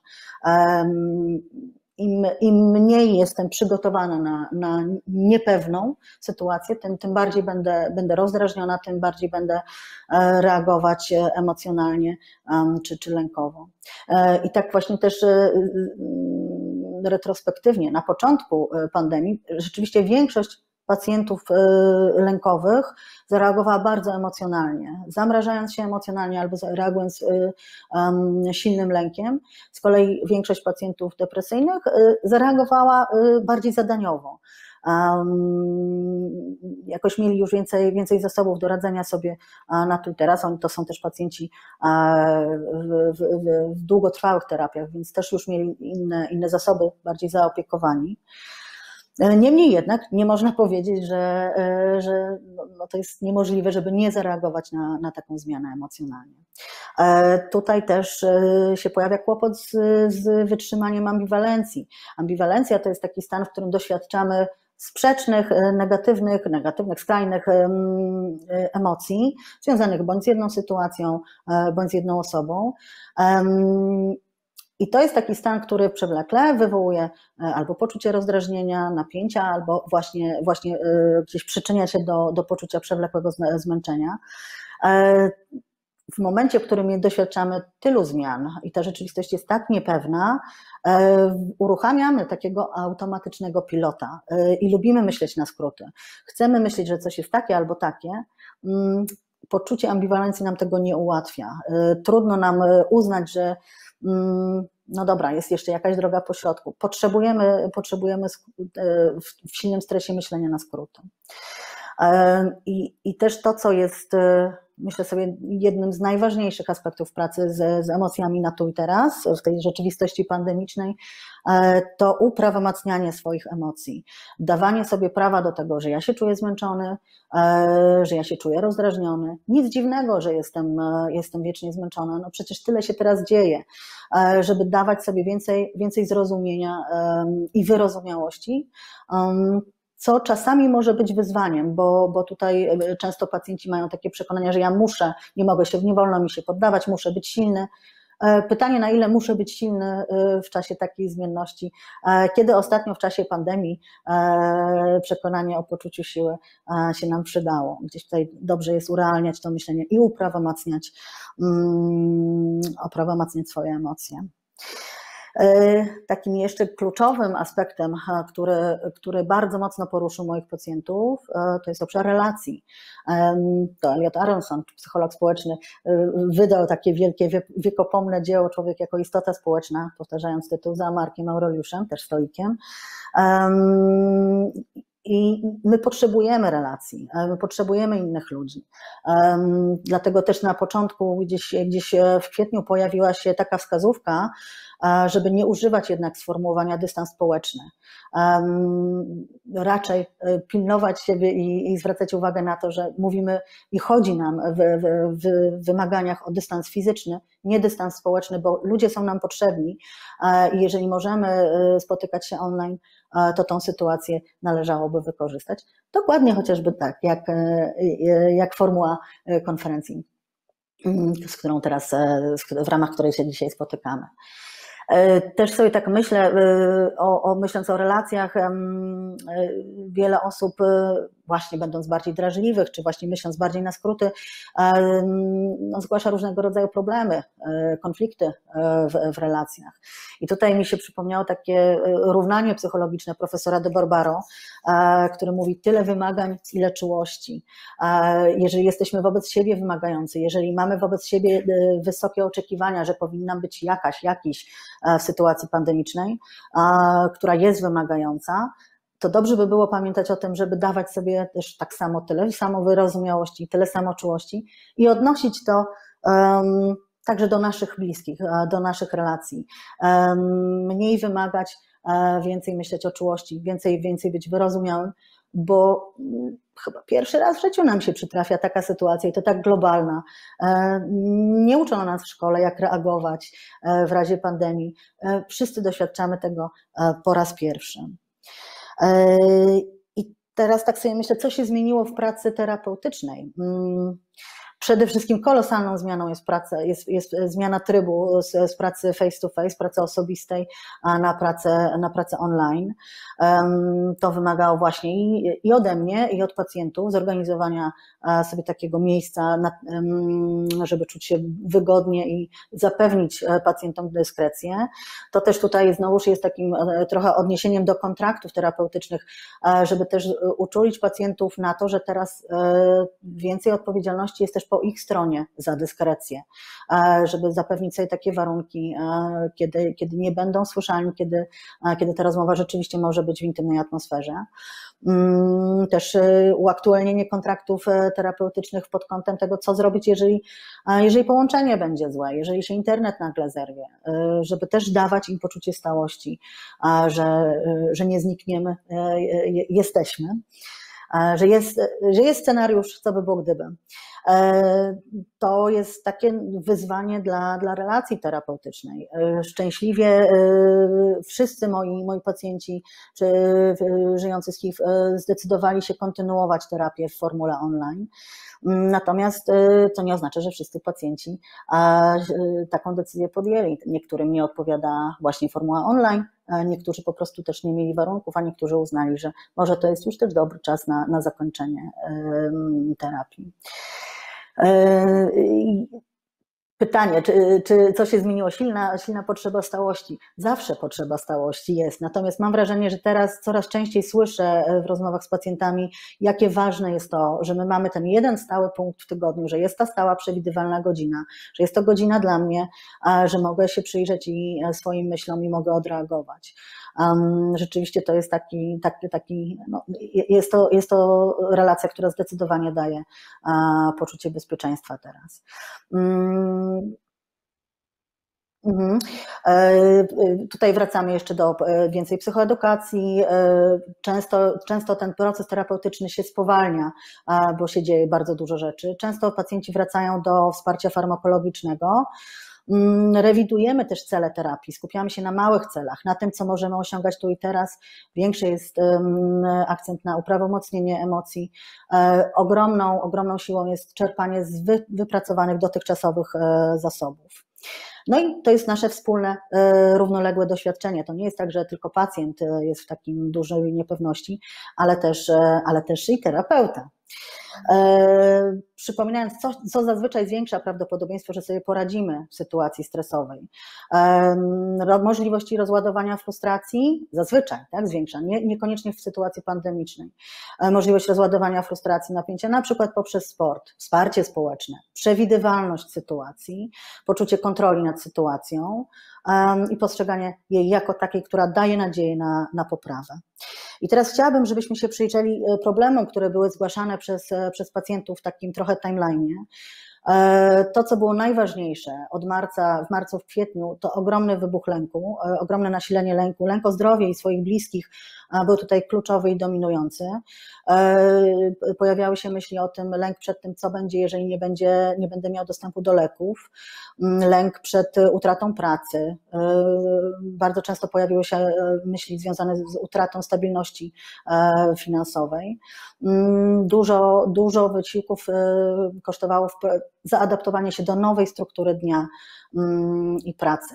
Im mniej jestem przygotowana na niepewną sytuację, tym bardziej będę rozdrażniona, tym bardziej będę reagować emocjonalnie czy lękowo. I tak właśnie też retrospektywnie, na początku pandemii, rzeczywiście większość pacjentów lękowych zareagowała bardzo emocjonalnie, zamrażając się emocjonalnie albo reagując silnym lękiem. Z kolei większość pacjentów depresyjnych zareagowała bardziej zadaniowo. Jakoś mieli już więcej zasobów do radzenia sobie na tu i teraz. To są też pacjenci w długotrwałych terapiach, więc też już mieli inne zasoby, bardziej zaopiekowani. Niemniej jednak nie można powiedzieć, że to jest niemożliwe, żeby nie zareagować na taką zmianę emocjonalnie. Tutaj też się pojawia kłopot z wytrzymaniem ambiwalencji. Ambiwalencja to jest taki stan, w którym doświadczamy sprzecznych, negatywnych, skrajnych emocji, związanych bądź z jedną sytuacją, bądź z jedną osobą. I to jest taki stan, który przewlekle wywołuje albo poczucie rozdrażnienia, napięcia, albo właśnie gdzieś przyczynia się do poczucia przewlekłego zmęczenia. W momencie, w którym doświadczamy tylu zmian i ta rzeczywistość jest tak niepewna, uruchamiamy takiego automatycznego pilota i lubimy myśleć na skróty. Chcemy myśleć, że coś jest takie albo takie. Poczucie ambiwalencji nam tego nie ułatwia. Trudno nam uznać, że no dobra, jest jeszcze jakaś droga pośrodku. Potrzebujemy w silnym stresie myślenia na skróty. I też to, co jest, myślę sobie, jednym z najważniejszych aspektów pracy z emocjami na tu i teraz, w tej rzeczywistości pandemicznej, to uprawomacnianie swoich emocji. Dawanie sobie prawa do tego, że ja się czuję zmęczony, że ja się czuję rozdrażniony. Nic dziwnego, że jestem wiecznie zmęczona. No przecież tyle się teraz dzieje, żeby dawać sobie więcej zrozumienia i wyrozumiałości, co czasami może być wyzwaniem, bo tutaj często pacjenci mają takie przekonania, że ja muszę, nie wolno mi się poddawać, muszę być silny. Pytanie, na ile muszę być silny w czasie takiej zmienności? Kiedy ostatnio w czasie pandemii przekonanie o poczuciu siły się nam przydało? Gdzieś tutaj dobrze jest urealniać to myślenie i uprawomacniać swoje emocje. Takim jeszcze kluczowym aspektem, który bardzo mocno poruszył moich pacjentów, to jest obszar relacji. To Elliot Aronson, psycholog społeczny, wydał takie wielkie, wiekopomne dzieło Człowiek jako istota społeczna, powtarzając tytuł za Markiem Aureliuszem, też stoikiem. I my potrzebujemy relacji, my potrzebujemy innych ludzi. Dlatego też na początku, gdzieś w kwietniu pojawiła się taka wskazówka, żeby nie używać jednak sformułowania dystans społeczny. Raczej pilnować siebie i zwracać uwagę na to, że mówimy i chodzi nam w wymaganiach o dystans fizyczny, nie dystans społeczny, bo ludzie są nam potrzebni i jeżeli możemy spotykać się online, to tą sytuację należałoby wykorzystać. Dokładnie chociażby tak, jak formuła konferencji, w ramach której się dzisiaj spotykamy. Też sobie tak myślę, myśląc o relacjach, wiele osób właśnie będąc bardziej drażliwych, czy właśnie myśląc bardziej na skróty, zgłasza różnego rodzaju problemy, konflikty w relacjach. I tutaj mi się przypomniało takie równanie psychologiczne profesora de Barbaro, który mówi: tyle wymagań, ile czułości. Jeżeli jesteśmy wobec siebie wymagający, jeżeli mamy wobec siebie wysokie oczekiwania, że powinnam być jakiś w sytuacji pandemicznej, która jest wymagająca, to dobrze by było pamiętać o tym, żeby dawać sobie też tak samo tyle samo wyrozumiałości, tyle samo czułości i odnosić to także do naszych bliskich, do naszych relacji. Mniej wymagać, więcej myśleć o czułości, więcej być wyrozumiałym, bo chyba pierwszy raz w życiu nam się przytrafia taka sytuacja i to tak globalna. Nie uczono nas w szkole, jak reagować w razie pandemii. Wszyscy doświadczamy tego po raz pierwszy. I teraz tak sobie myślę, co się zmieniło w pracy terapeutycznej. Przede wszystkim kolosalną zmianą jest zmiana trybu z pracy face to face, pracy osobistej, na pracę online. To wymagało właśnie i ode mnie, i od pacjentów zorganizowania sobie takiego miejsca, żeby czuć się wygodnie i zapewnić pacjentom dyskrecję. To też tutaj znowuż jest takim trochę odniesieniem do kontraktów terapeutycznych, żeby też uczulić pacjentów na to, że teraz więcej odpowiedzialności jest też po ich stronie za dyskrecję, żeby zapewnić sobie takie warunki, kiedy nie będą słyszani, kiedy ta rozmowa rzeczywiście może być w intymnej atmosferze. Też uaktualnienie kontraktów terapeutycznych pod kątem tego, co zrobić, jeżeli połączenie będzie złe, jeżeli się internet nagle zerwie, żeby też dawać im poczucie stałości, że nie znikniemy, jesteśmy. Że jest scenariusz, co by było gdyby. To jest takie wyzwanie dla relacji terapeutycznej. Szczęśliwie wszyscy moi pacjenci żyjący z HIV zdecydowali się kontynuować terapię w formule online. Natomiast to nie oznacza, że wszyscy pacjenci taką decyzję podjęli. Niektórym nie odpowiada właśnie formuła online, niektórzy po prostu też nie mieli warunków, a niektórzy uznali, że może to jest już też dobry czas na zakończenie terapii. Pytanie, czy coś się zmieniło? Silna potrzeba stałości. Zawsze potrzeba stałości jest. Natomiast mam wrażenie, że teraz coraz częściej słyszę w rozmowach z pacjentami, jakie ważne jest to, że my mamy ten jeden stały punkt w tygodniu, że jest ta stała, przewidywalna godzina, że jest to godzina dla mnie, że mogę się przyjrzeć i swoim myślom i mogę odreagować. Rzeczywiście to jest jest to relacja, która zdecydowanie daje poczucie bezpieczeństwa teraz. Tutaj wracamy jeszcze do więcej psychoedukacji. Często ten proces terapeutyczny się spowalnia, bo się dzieje bardzo dużo rzeczy. Często pacjenci wracają do wsparcia farmakologicznego. Rewidujemy też cele terapii, skupiamy się na małych celach, na tym, co możemy osiągać tu i teraz. Większy jest akcent na uprawomocnienie emocji. Ogromną siłą jest czerpanie z wypracowanych dotychczasowych zasobów. No i to jest nasze wspólne, równoległe doświadczenie. To nie jest tak, że tylko pacjent jest w takim dużej niepewności, ale też i terapeuta. Przypominając, co zazwyczaj zwiększa prawdopodobieństwo, że sobie poradzimy w sytuacji stresowej. Możliwości rozładowania frustracji zazwyczaj zwiększa, niekoniecznie w sytuacji pandemicznej. Możliwość rozładowania frustracji, napięcia, na przykład poprzez sport, wsparcie społeczne, przewidywalność sytuacji, poczucie kontroli nad sytuacją i postrzeganie jej jako takiej, która daje nadzieję na poprawę. I teraz chciałabym, żebyśmy się przyjrzeli problemom, które były zgłaszane przez pacjentów w takim trochę timeline'ie. To, co było najważniejsze w marcu, w kwietniu, to ogromny wybuch lęku, ogromne nasilenie lęku. Lęk o zdrowie i swoich bliskich był tutaj kluczowy i dominujący. Pojawiały się myśli o tym, lęk przed tym, co będzie, jeżeli nie będę miał dostępu do leków, lęk przed utratą pracy. Bardzo często pojawiły się myśli związane z utratą stabilności finansowej. Dużo wysiłków kosztowało zaadaptowanie się do nowej struktury dnia i pracy.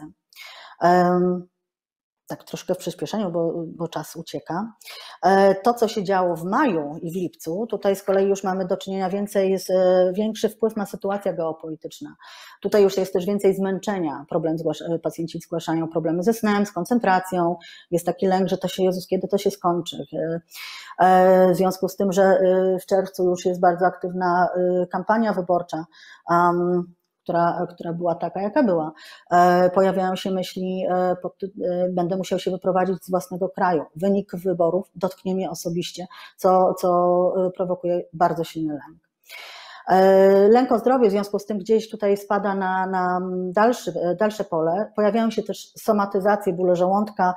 Tak troszkę w przyspieszeniu, bo czas ucieka. To, co się działo w maju i w lipcu, tutaj z kolei już mamy do czynienia większy wpływ ma sytuacja geopolityczna. Tutaj już jest też więcej zmęczenia. Pacjenci zgłaszają problemy ze snem, z koncentracją. Jest taki lęk, że Jezus, kiedy to się skończy? W związku z tym, że w czerwcu już jest bardzo aktywna kampania wyborcza, która była taka, jaka była. Pojawiają się myśli, będę musiał się wyprowadzić z własnego kraju. Wynik wyborów dotknie mnie osobiście, co prowokuje bardzo silny lęk. Lęk o zdrowie w związku z tym gdzieś tutaj spada na dalsze pole. Pojawiają się też somatyzacje, bóle żołądka,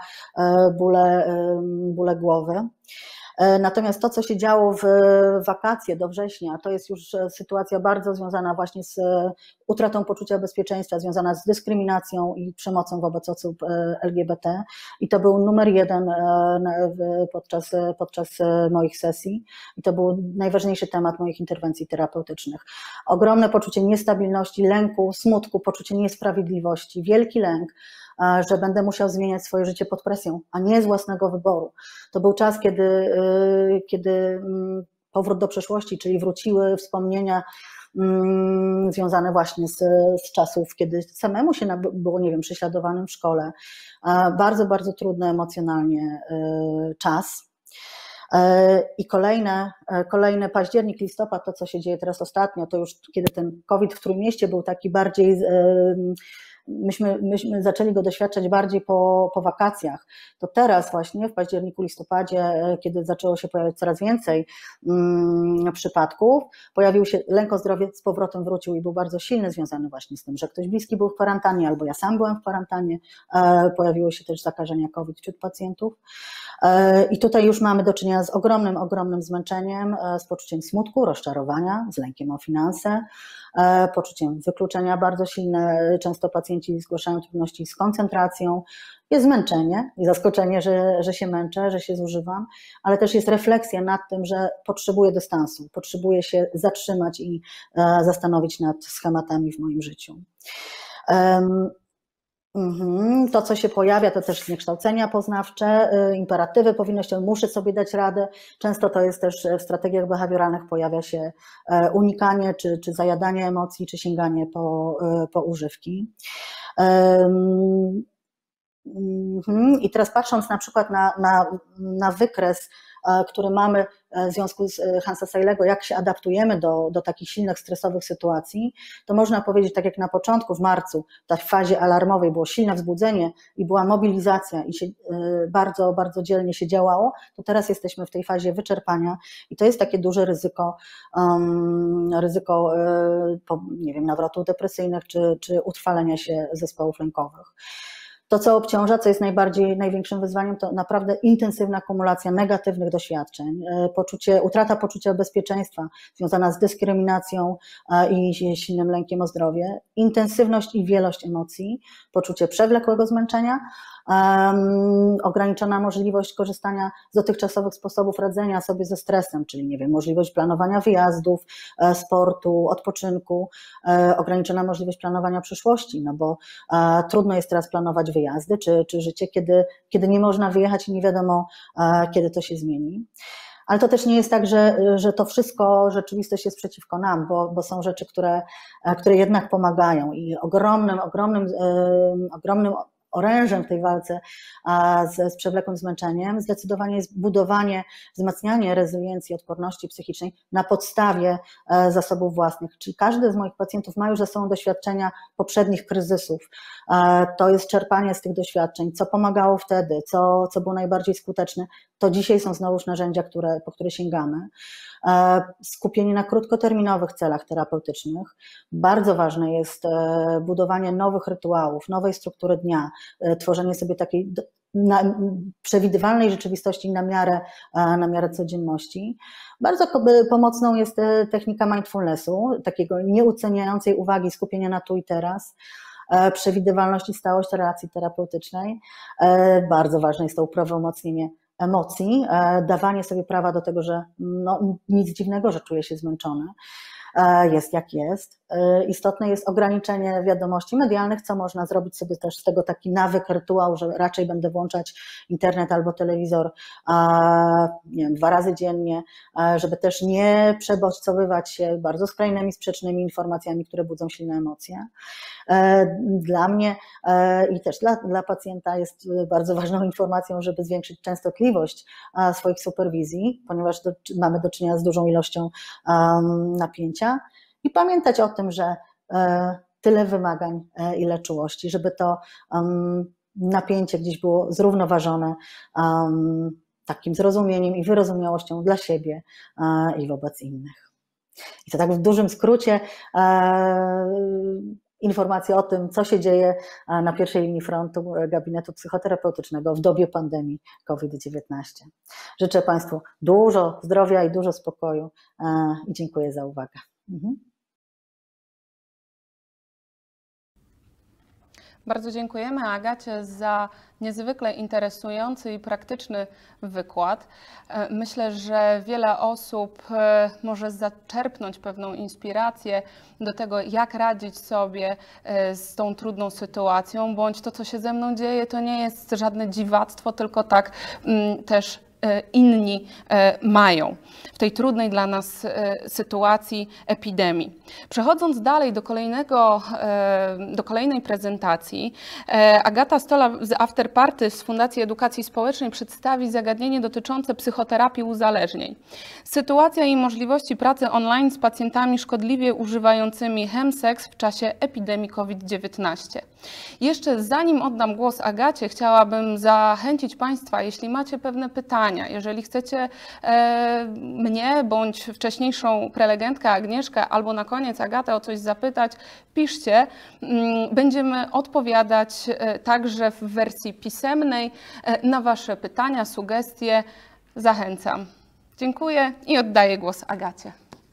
bóle głowy. Natomiast to, co się działo w wakacje do września, to jest już sytuacja bardzo związana właśnie z utratą poczucia bezpieczeństwa, związana z dyskryminacją i przemocą wobec osób LGBT. I to był numer jeden podczas moich sesji. I to był najważniejszy temat moich interwencji terapeutycznych. Ogromne poczucie niestabilności, lęku, smutku, poczucie niesprawiedliwości, wielki lęk, że będę musiał zmieniać swoje życie pod presją, a nie z własnego wyboru. To był czas, kiedy powrót do przeszłości, czyli wróciły wspomnienia związane właśnie z czasów, kiedy samemu się było, nie wiem, prześladowanym w szkole. Bardzo, bardzo trudny emocjonalnie czas. I kolejne październik, listopad, to co się dzieje teraz ostatnio, to już kiedy ten COVID w Trójmieście był taki bardziej, myśmy zaczęli go doświadczać bardziej po wakacjach. To teraz właśnie w październiku, listopadzie, kiedy zaczęło się pojawiać coraz więcej przypadków, pojawił się lęk o zdrowie, z powrotem wrócił i był bardzo silny, związany właśnie z tym, że ktoś bliski był w kwarantannie albo ja sam byłem w kwarantannie. Pojawiło się też zakażenia COVID wśród pacjentów. I tutaj już mamy do czynienia z ogromnym zmęczeniem, z poczuciem smutku, rozczarowania, z lękiem o finanse, poczuciem wykluczenia bardzo silne. Często pacjenci zgłaszają trudności z koncentracją. Jest zmęczenie i zaskoczenie, że się męczę, że się zużywam, ale też jest refleksja nad tym, że potrzebuję dystansu, potrzebuję się zatrzymać i zastanowić nad schematami w moim życiu. To, co się pojawia, to też zniekształcenia poznawcze, imperatywy powinnościowe, muszę sobie dać radę. Często to jest też w strategiach behawioralnych pojawia się unikanie, czy zajadanie emocji, czy sięganie po używki. I teraz patrząc na przykład na wykres, który mamy w związku z Hansa Seylego, jak się adaptujemy do takich silnych, stresowych sytuacji, to można powiedzieć, tak jak na początku, w marcu, w fazie alarmowej było silne wzbudzenie i była mobilizacja i się bardzo, bardzo dzielnie się działało, to teraz jesteśmy w tej fazie wyczerpania i to jest takie duże ryzyko, nie wiem, nawrotów depresyjnych czy utrwalenia się zespołów lękowych. To, co obciąża, co jest największym wyzwaniem, to naprawdę intensywna kumulacja negatywnych doświadczeń, utrata poczucia bezpieczeństwa związana z dyskryminacją i silnym lękiem o zdrowie, intensywność i wielość emocji, poczucie przewlekłego zmęczenia, ograniczona możliwość korzystania z dotychczasowych sposobów radzenia sobie ze stresem, czyli nie wiem, możliwość planowania wyjazdów, sportu, odpoczynku, ograniczona możliwość planowania przyszłości, no bo trudno jest teraz planować wyjazdy czy życie, kiedy nie można wyjechać i nie wiadomo, kiedy to się zmieni. Ale to też nie jest tak, że to wszystko, rzeczywistość jest przeciwko nam, bo są rzeczy, które jednak pomagają i ogromnym orężem w tej walce z przewlekłym zmęczeniem zdecydowanie jest budowanie, wzmacnianie rezyliencji, odporności psychicznej na podstawie zasobów własnych. Czyli każdy z moich pacjentów ma już za sobą doświadczenia poprzednich kryzysów. To jest czerpanie z tych doświadczeń, co pomagało wtedy, co było najbardziej skuteczne. To dzisiaj są znowuż narzędzia, po które sięgamy. Skupienie na krótkoterminowych celach terapeutycznych. Bardzo ważne jest budowanie nowych rytuałów, nowej struktury dnia, tworzenie sobie takiej przewidywalnej rzeczywistości na miarę codzienności. Bardzo pomocną jest technika mindfulnessu, takiego nieuceniającej uwagi, skupienia na tu i teraz, przewidywalność i stałość relacji terapeutycznej. Bardzo ważne jest to uprawomocnienie emocji, dawanie sobie prawa do tego, że nic dziwnego, że czuję się zmęczony, jest jak jest. Istotne jest ograniczenie wiadomości medialnych, co można zrobić sobie też z tego taki nawyk, rytuał, że raczej będę włączać internet albo telewizor, nie wiem, 2 razy dziennie, żeby też nie przebodźcowywać się bardzo skrajnymi, sprzecznymi informacjami, które budzą silne emocje. Dla mnie i też dla pacjenta jest bardzo ważną informacją, żeby zwiększyć częstotliwość swoich superwizji, ponieważ mamy do czynienia z dużą ilością napięcia i pamiętać o tym, że tyle wymagań, ile czułości, żeby to napięcie gdzieś było zrównoważone takim zrozumieniem i wyrozumiałością dla siebie i wobec innych. I to tak w dużym skrócie informacje o tym, co się dzieje na pierwszej linii frontu gabinetu psychoterapeutycznego w dobie pandemii COVID-19. Życzę Państwu dużo zdrowia i dużo spokoju i dziękuję za uwagę. Bardzo dziękujemy Agacie za niezwykle interesujący i praktyczny wykład. Myślę, że wiele osób może zaczerpnąć pewną inspirację do tego, jak radzić sobie z tą trudną sytuacją, bądź to, co się ze mną dzieje, to nie jest żadne dziwactwo, tylko tak też inni mają w tej trudnej dla nas sytuacji epidemii. Przechodząc dalej do kolejnej prezentacji, Agata Stola z Afterparty z Fundacji Edukacji Społecznej przedstawi zagadnienie dotyczące psychoterapii uzależnień. Sytuacja i możliwości pracy online z pacjentami szkodliwie używającymi chemseks w czasie epidemii COVID-19. Jeszcze zanim oddam głos Agacie, chciałabym zachęcić Państwa, jeśli macie pewne pytania, jeżeli chcecie mnie bądź wcześniejszą prelegentkę Agnieszkę albo na koniec Agatę o coś zapytać, piszcie. Będziemy odpowiadać także w wersji pisemnej na Wasze pytania, sugestie. Zachęcam. Dziękuję i oddaję głos Agacie.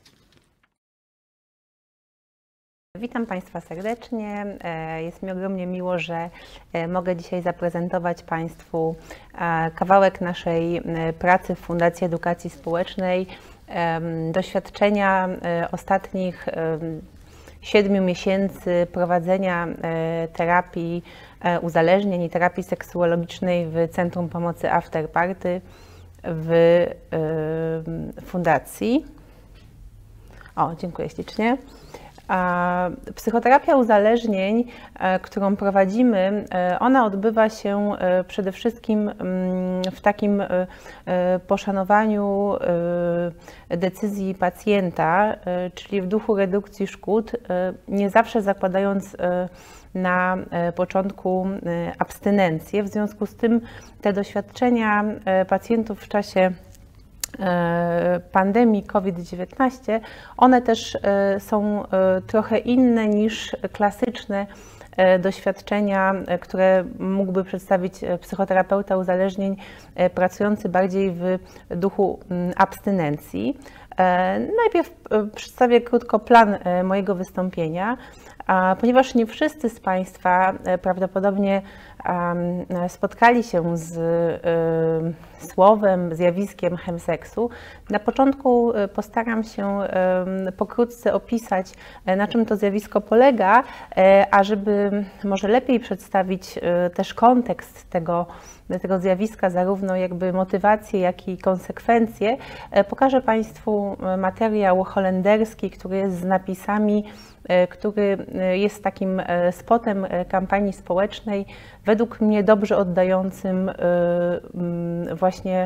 Witam Państwa serdecznie. Jest mi ogromnie miło, że mogę dzisiaj zaprezentować Państwu kawałek naszej pracy w Fundacji Edukacji Społecznej, doświadczenia ostatnich 7 miesięcy prowadzenia terapii uzależnień i terapii seksuologicznej w Centrum Pomocy Afterparty w Fundacji. Dziękuję ślicznie. Psychoterapia uzależnień, którą prowadzimy, ona odbywa się przede wszystkim w takim poszanowaniu decyzji pacjenta, czyli w duchu redukcji szkód, nie zawsze zakładając na początku abstynencję. W związku z tym te doświadczenia pacjentów w czasie pandemii COVID-19, one też są trochę inne niż klasyczne doświadczenia, które mógłby przedstawić psychoterapeuta uzależnień pracujący bardziej w duchu abstynencji. Najpierw przedstawię krótko plan mojego wystąpienia, ponieważ nie wszyscy z Państwa prawdopodobnie spotkali się z słowem, zjawiskiem chemseksu. Na początku postaram się pokrótce opisać, na czym to zjawisko polega, a żeby może lepiej przedstawić też kontekst tego zjawiska, zarówno jakby motywacje, jak i konsekwencje, pokażę Państwu materiał holenderski, który jest z napisami, który jest takim spotem kampanii społecznej, według mnie dobrze oddającym właśnie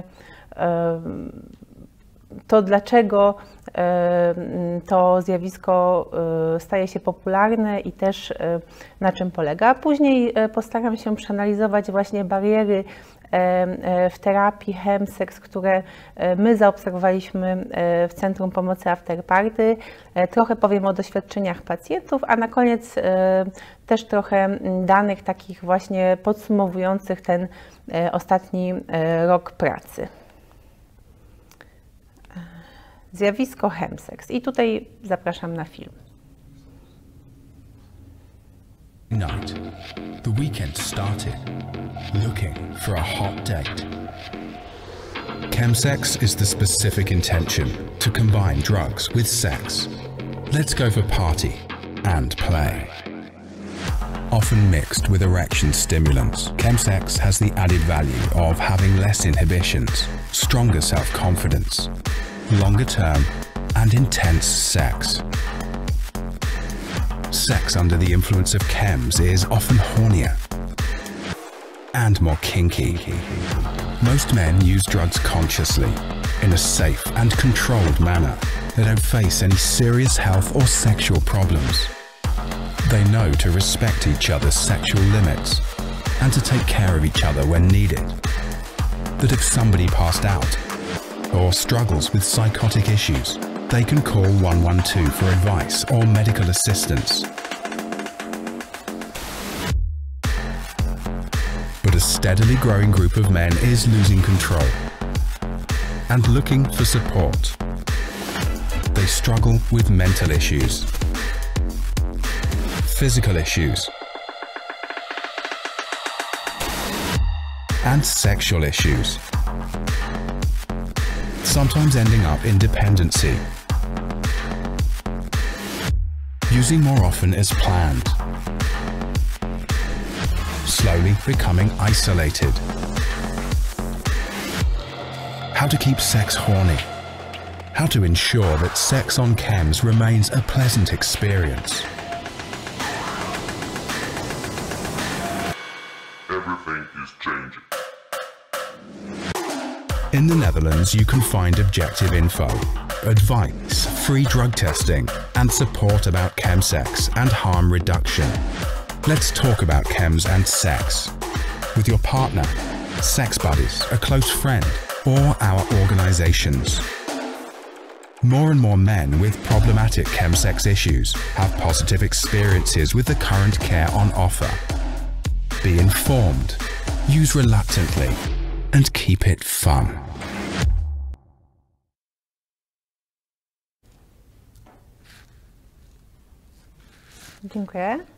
to, dlaczego to zjawisko staje się popularne i też na czym polega. Później postaram się przeanalizować właśnie bariery w terapii chemseks, które my zaobserwowaliśmy w Centrum Pomocy Afterparty. Trochę powiem o doświadczeniach pacjentów, a na koniec też trochę danych takich właśnie podsumowujących ten ostatni rok pracy. Zjawisko chemseks. I tutaj zapraszam na film. Night. The weekend started. Looking for a hot date. Chemsex is the specific intention to combine drugs with sex. Let's go for party and play. Often mixed with erection stimulants, chemsex has the added value of having less inhibitions, stronger self-confidence, longer term and intense sex. Sex under the influence of chems is often hornier and more kinky. Most men use drugs consciously, in a safe and controlled manner. They don't face any serious health or sexual problems. They know to respect each other's sexual limits and to take care of each other when needed. That if somebody passed out or struggles with psychotic issues, they can call 112 for advice or medical assistance. But a steadily growing group of men is losing control and looking for support. They struggle with mental issues, physical issues, and sexual issues, sometimes ending up in dependency, using more often as planned, slowly becoming isolated. How to keep sex horny. How to ensure that sex on chems remains a pleasant experience. Everything is changing. In the Netherlands, you can find objective info, advice, free drug testing, and support about chemsex and harm reduction. Let's talk about chems and sex with your partner, sex buddies, a close friend, or our organizations. More and more men with problematic chemsex issues have positive experiences with the current care on offer. Be informed, use reluctantly, and keep it fun. Dziękuję.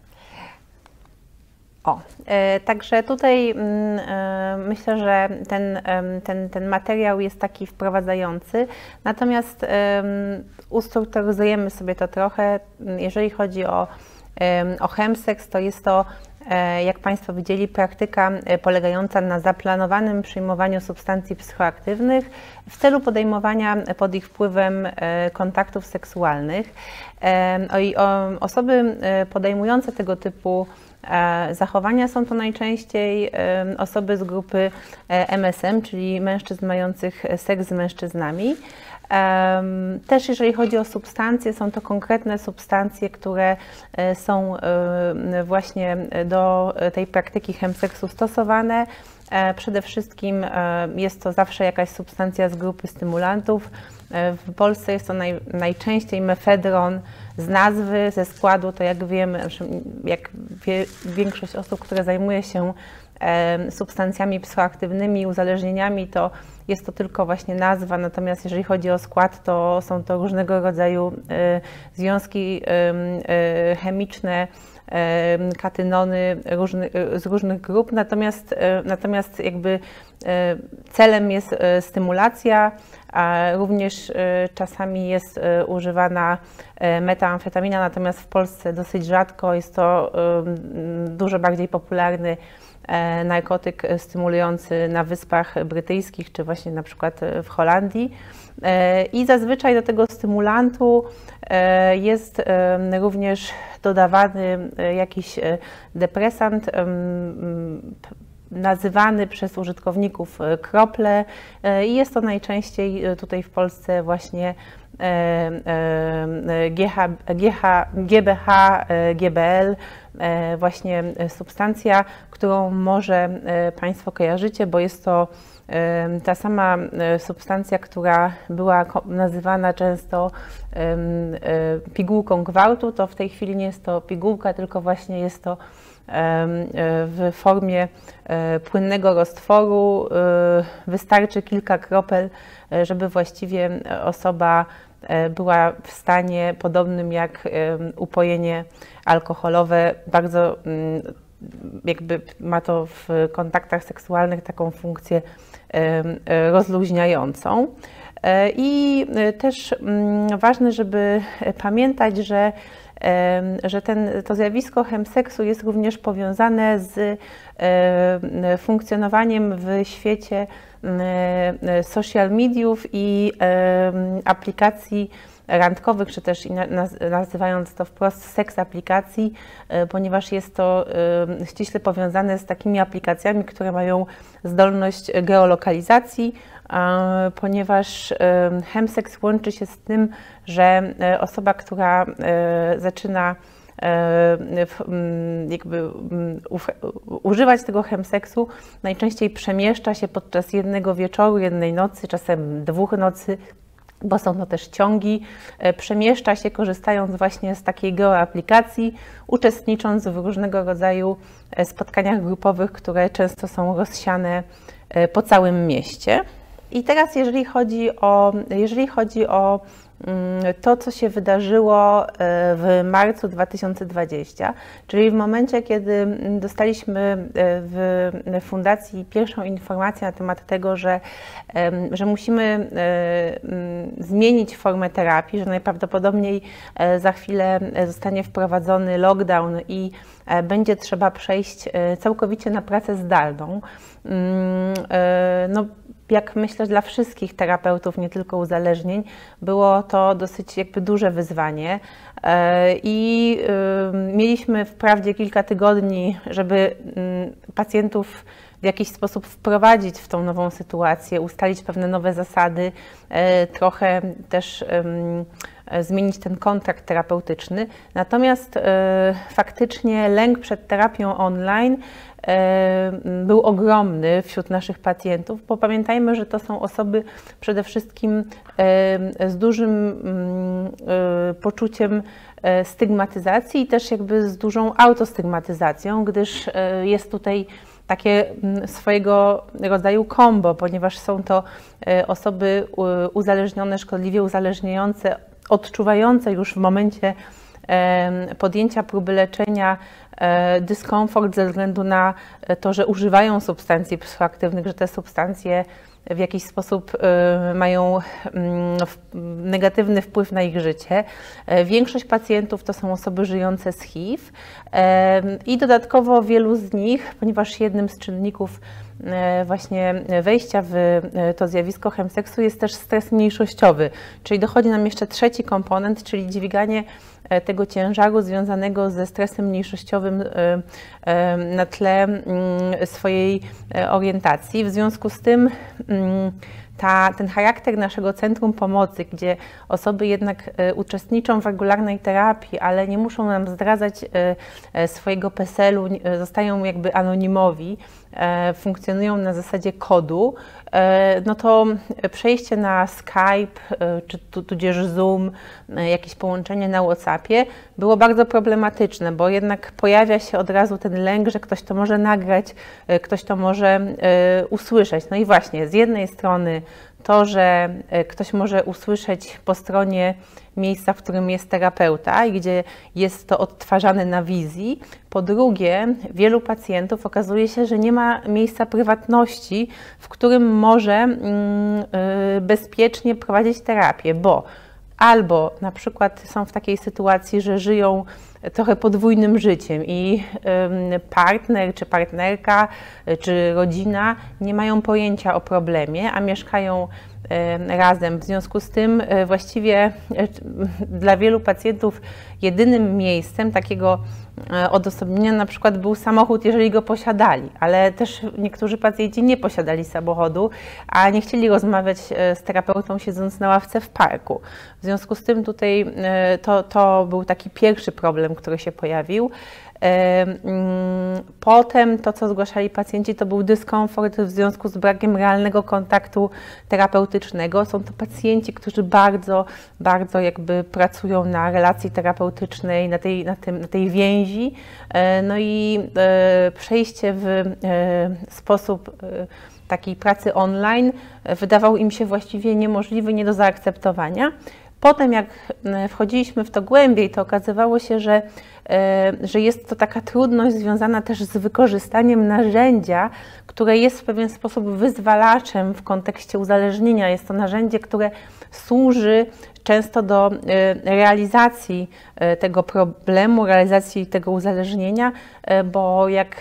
Także tutaj myślę, że ten materiał jest taki wprowadzający, natomiast ustrukturyzujemy sobie to trochę. Jeżeli chodzi o chemsex, to jest to, jak Państwo widzieli, praktyka polegająca na zaplanowanym przyjmowaniu substancji psychoaktywnych w celu podejmowania pod ich wpływem kontaktów seksualnych. Osoby podejmujące tego typu zachowania są to najczęściej osoby z grupy MSM, czyli mężczyzn mających seks z mężczyznami. Też jeżeli chodzi o substancje, są to konkretne substancje, które są właśnie do tej praktyki chemseksu stosowane. Przede wszystkim jest to zawsze jakaś substancja z grupy stymulantów. W Polsce jest to najczęściej mefedron z nazwy, ze składu, to jak wiemy, jak większość osób, które zajmuje się substancjami psychoaktywnymi, uzależnieniami, to jest to tylko właśnie nazwa, natomiast jeżeli chodzi o skład, to są to różnego rodzaju związki chemiczne, katynony z różnych grup, natomiast jakby celem jest stymulacja, a również czasami jest używana metamfetamina, natomiast w Polsce dosyć rzadko, jest to dużo bardziej popularny narkotyk stymulujący na Wyspach Brytyjskich, czy właśnie na przykład w Holandii. I zazwyczaj do tego stymulantu jest również dodawany jakiś depresant, nazywany przez użytkowników krople, i jest to najczęściej tutaj w Polsce właśnie GBH, GBL, właśnie substancja, którą może Państwo kojarzycie, bo jest to ta sama substancja, która była nazywana często pigułką gwałtu. To w tej chwili nie jest to pigułka, tylko właśnie jest to w formie płynnego roztworu. Wystarczy kilka kropel, żeby właściwie osoba była w stanie podobnym jak upojenie alkoholowe. Bardzo jakby ma to w kontaktach seksualnych taką funkcję rozluźniającą. I też ważne, żeby pamiętać, że to zjawisko chemseksu jest również powiązane z funkcjonowaniem w świecie social mediów i aplikacji randkowych, czy też nazywając to wprost seks aplikacji, ponieważ jest to ściśle powiązane z takimi aplikacjami, które mają zdolność geolokalizacji, ponieważ chemseks łączy się z tym, że osoba, która zaczyna jakby używać tego chemseksu, najczęściej przemieszcza się podczas jednego wieczoru, jednej nocy, czasem 2 nocy bo są to też ciągi, przemieszcza się korzystając właśnie z takiej geoaplikacji, uczestnicząc w różnego rodzaju spotkaniach grupowych, które często są rozsiane po całym mieście. I teraz jeżeli chodzi o to, co się wydarzyło w marcu 2020, czyli w momencie, kiedy dostaliśmy w fundacji pierwszą informację na temat tego, że musimy zmienić formę terapii, że najprawdopodobniej za chwilę zostanie wprowadzony lockdown i będzie trzeba przejść całkowicie na pracę zdalną. No, jak myślę, dla wszystkich terapeutów, nie tylko uzależnień, było to dosyć jakby duże wyzwanie i mieliśmy wprawdzie kilka tygodni, żeby pacjentów w jakiś sposób wprowadzić w tą nową sytuację, ustalić pewne nowe zasady, trochę też zmienić ten kontrakt terapeutyczny. Natomiast faktycznie lęk przed terapią online był ogromny wśród naszych pacjentów, bo pamiętajmy, że to są osoby przede wszystkim z dużym poczuciem stygmatyzacji i też jakby z dużą autostygmatyzacją, gdyż jest tutaj takie swojego rodzaju kombo, ponieważ są to osoby uzależnione, szkodliwie uzależniające, odczuwające już w momencie podjęcia próby leczenia dyskomfort ze względu na to, że używają substancji psychoaktywnych, że te substancje w jakiś sposób mają negatywny wpływ na ich życie. Większość pacjentów to są osoby żyjące z HIV i dodatkowo wielu z nich, ponieważ jednym z czynników właśnie wejścia w to zjawisko chemseksu jest też stres mniejszościowy, czyli dochodzi nam jeszcze trzeci komponent, czyli dźwiganie tego ciężaru związanego ze stresem mniejszościowym na tle swojej orientacji. W związku z tym ten charakter naszego centrum pomocy, gdzie osoby jednak uczestniczą w regularnej terapii, ale nie muszą nam zdradzać swojego PESEL-u, zostają jakby anonimowi, funkcjonują na zasadzie kodu, no to przejście na Skype, czy tudzież Zoom, jakieś połączenie na WhatsAppie było bardzo problematyczne, bo jednak pojawia się od razu ten lęk, że ktoś to może nagrać, ktoś to może usłyszeć. No i właśnie, z jednej strony to, że ktoś może usłyszeć po stronie miejsca, w którym jest terapeuta i gdzie jest to odtwarzane na wizji. Po drugie, wielu pacjentów okazuje się, że nie ma miejsca prywatności, w którym może bezpiecznie prowadzić terapię, bo albo na przykład są w takiej sytuacji, że żyją trochę podwójnym życiem i partner, czy partnerka, czy rodzina nie mają pojęcia o problemie, a mieszkają razem. W związku z tym właściwie dla wielu pacjentów jedynym miejscem takiego odosobnienia na przykład był samochód, jeżeli go posiadali, ale też niektórzy pacjenci nie posiadali samochodu, a nie chcieli rozmawiać z terapeutą siedząc na ławce w parku. W związku z tym tutaj to był taki pierwszy problem, który się pojawił. Potem to, co zgłaszali pacjenci, to był dyskomfort w związku z brakiem realnego kontaktu terapeutycznego. Są to pacjenci, którzy bardzo jakby pracują na relacji terapeutycznej, na tej więzi. No i przejście w sposób takiej pracy online wydawał im się właściwie niemożliwy, nie do zaakceptowania. Potem jak wchodziliśmy w to głębiej, to okazywało się, że jest to taka trudność związana też z wykorzystaniem narzędzia, które jest w pewien sposób wyzwalaczem w kontekście uzależnienia. Jest to narzędzie, które służy często do realizacji tego problemu, realizacji tego uzależnienia, bo jak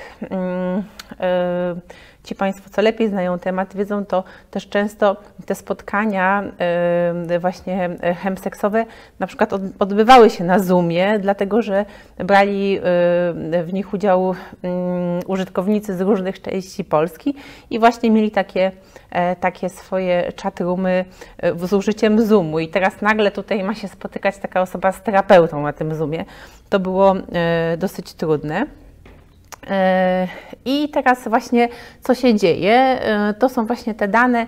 ci Państwo, co lepiej znają temat, wiedzą, to też często te spotkania właśnie chemseksowe na przykład odbywały się na Zoomie, dlatego że brali w nich udział użytkownicy z różnych części Polski i właśnie mieli takie swoje chatroomy z użyciem Zoomu. I teraz nagle tutaj ma się spotykać taka osoba z terapeutą na tym Zoomie. To było dosyć trudne. I teraz właśnie co się dzieje, to są właśnie te dane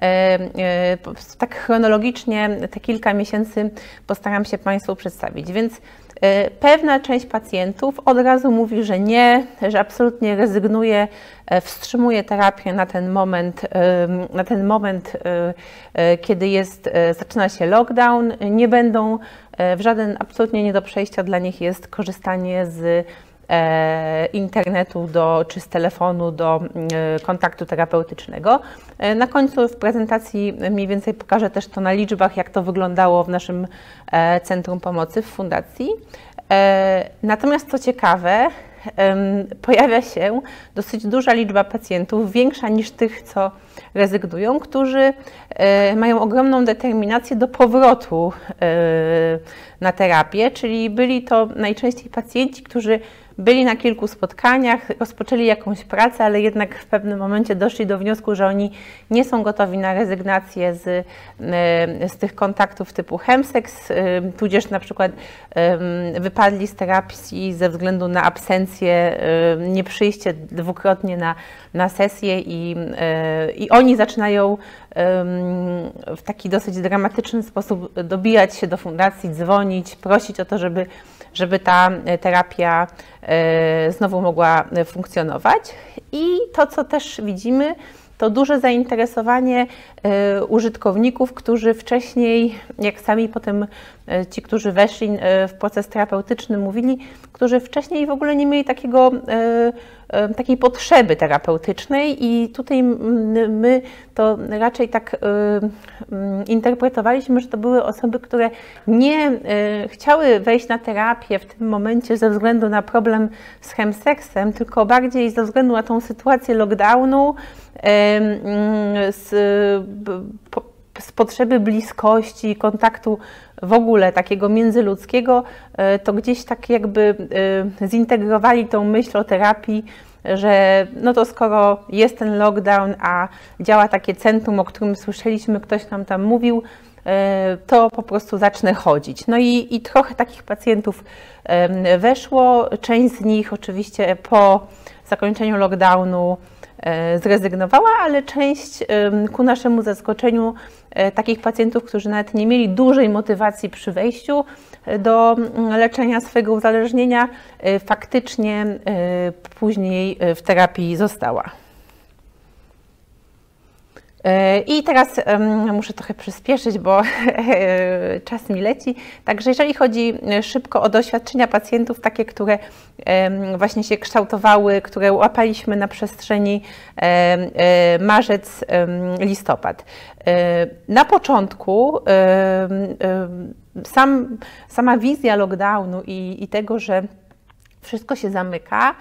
tak chronologicznie te kilka miesięcy postaram się Państwu przedstawić. Więc pewna część pacjentów od razu mówi, że nie, że absolutnie rezygnuje, wstrzymuje terapię na ten moment, kiedy zaczyna się lockdown. Nie będą, absolutnie nie do przejścia dla nich jest korzystanie z internetu czy z telefonu do kontaktu terapeutycznego. Na końcu w prezentacji mniej więcej pokażę też to na liczbach, jak to wyglądało w naszym Centrum Pomocy w Fundacji. Natomiast co ciekawe, pojawia się dosyć duża liczba pacjentów, większa niż tych, co rezygnują, którzy mają ogromną determinację do powrotu na terapię, czyli byli to najczęściej pacjenci, którzy byli na kilku spotkaniach, rozpoczęli jakąś pracę, ale jednak w pewnym momencie doszli do wniosku, że oni nie są gotowi na rezygnację z tych kontaktów typu chemsex, tudzież na przykład wypadli z terapii ze względu na absencję, nieprzyjście dwukrotnie na sesję i oni zaczynają w taki dosyć dramatyczny sposób dobijać się do fundacji, dzwonić, prosić o to, żeby ta terapia znowu mogła funkcjonować. I to, co też widzimy, to duże zainteresowanie użytkowników, którzy wcześniej, jak sami potem ci, którzy weszli w proces terapeutyczny mówili, którzy wcześniej w ogóle nie mieli takiej potrzeby terapeutycznej i tutaj my to raczej tak interpretowaliśmy, że to były osoby, które nie chciały wejść na terapię w tym momencie ze względu na problem z chemseksem, tylko bardziej ze względu na tą sytuację lockdownu, z potrzeby bliskości, kontaktu w ogóle takiego międzyludzkiego, to gdzieś tak jakby zintegrowali tą myśl o terapii, że no to skoro jest ten lockdown, a działa takie centrum, o którym słyszeliśmy, ktoś nam tam mówił, to po prostu zacznę chodzić. No i trochę takich pacjentów weszło, część z nich oczywiście po zakończeniu lockdownu zrezygnowała, ale część ku naszemu zaskoczeniu takich pacjentów, którzy nawet nie mieli dużej motywacji przy wejściu do leczenia swojego uzależnienia, faktycznie później w terapii została. I teraz muszę trochę przyspieszyć, bo czas mi leci. Także jeżeli chodzi szybko o doświadczenia pacjentów, takie, które właśnie się kształtowały, które łapaliśmy na przestrzeni marzec, listopad. Na początku sama wizja lockdownu i tego, że wszystko się zamyka,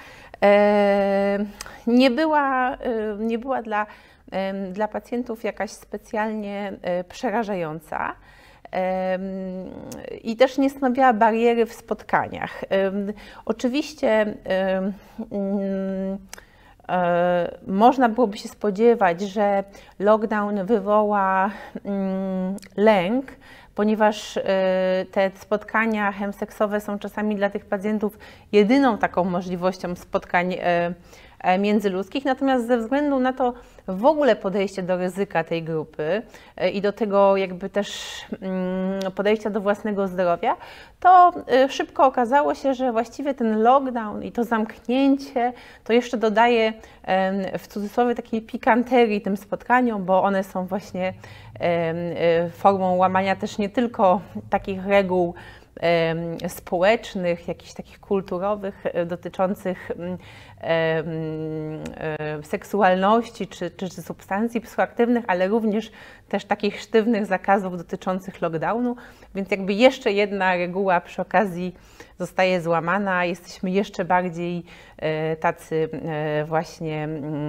nie była dla pacjentów jakaś specjalnie przerażająca i też nie stanowiła bariery w spotkaniach. Oczywiście można byłoby się spodziewać, że lockdown wywoła lęk, ponieważ te spotkania chemseksowe są czasami dla tych pacjentów jedyną taką możliwością spotkań międzyludzkich, natomiast ze względu na to w ogóle podejście do ryzyka tej grupy i do tego jakby też podejścia do własnego zdrowia, to szybko okazało się, że właściwie ten lockdown i to zamknięcie to jeszcze dodaje w cudzysłowie takiej pikanterii tym spotkaniom, bo one są właśnie formą łamania też nie tylko takich reguł społecznych, jakichś takich kulturowych dotyczących seksualności czy substancji psychoaktywnych, ale również też takich sztywnych zakazów dotyczących lockdownu, więc jakby jeszcze jedna reguła przy okazji zostaje złamana, jesteśmy jeszcze bardziej tacy właśnie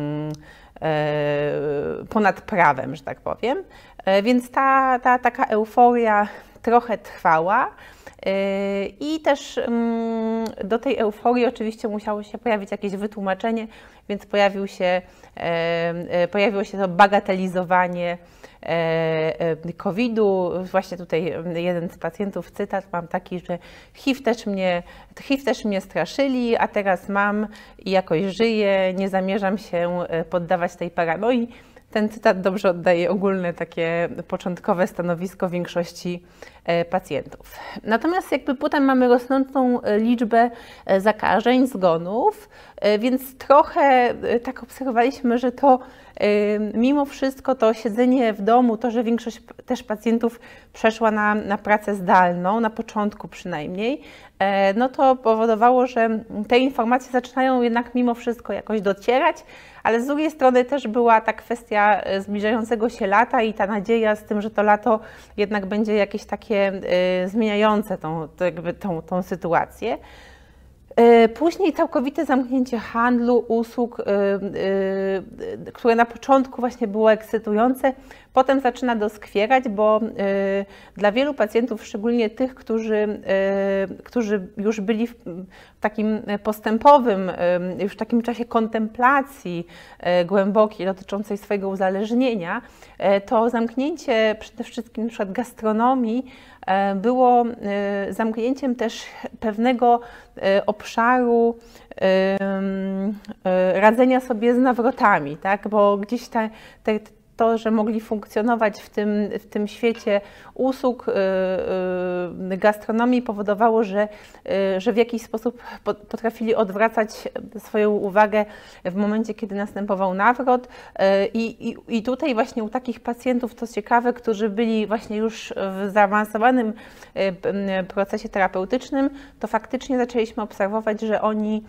ponad prawem, że tak powiem. Więc ta taka euforia trochę trwała. I też do tej euforii oczywiście musiało się pojawić jakieś wytłumaczenie, więc pojawiło się to bagatelizowanie COVID-u. Właśnie tutaj jeden z pacjentów, cytat mam taki, że HIV też mnie straszyli, a teraz mam i jakoś żyję, nie zamierzam się poddawać tej paranoi. ten cytat dobrze oddaje ogólne takie początkowe stanowisko większości pacjentów. Natomiast jakby potem mamy rosnącą liczbę zakażeń, zgonów, więc trochę tak obserwowaliśmy, że to mimo wszystko to siedzenie w domu, to, że większość też pacjentów przeszła na pracę zdalną, na początku przynajmniej, no to powodowało, że te informacje zaczynają jednak mimo wszystko jakoś docierać, ale z drugiej strony też była ta kwestia zbliżającego się lata i ta nadzieja z tym, że to lato jednak będzie jakieś takie zmieniające tą sytuację. Później całkowite zamknięcie handlu, usług, które na początku właśnie było ekscytujące, potem zaczyna doskwierać, bo dla wielu pacjentów, szczególnie tych, którzy już byli w takim postępowym, już w takim czasie kontemplacji głębokiej dotyczącej swojego uzależnienia, to zamknięcie przede wszystkim na przykład gastronomii było zamknięciem też pewnego obszaru radzenia sobie z nawrotami, tak? Bo gdzieś to, że mogli funkcjonować w tym świecie usług gastronomii powodowało, że w jakiś sposób potrafili odwracać swoją uwagę w momencie, kiedy następował nawrot. I tutaj właśnie u takich pacjentów, to ciekawe, którzy byli właśnie już w zaawansowanym procesie terapeutycznym, to faktycznie zaczęliśmy obserwować, że oni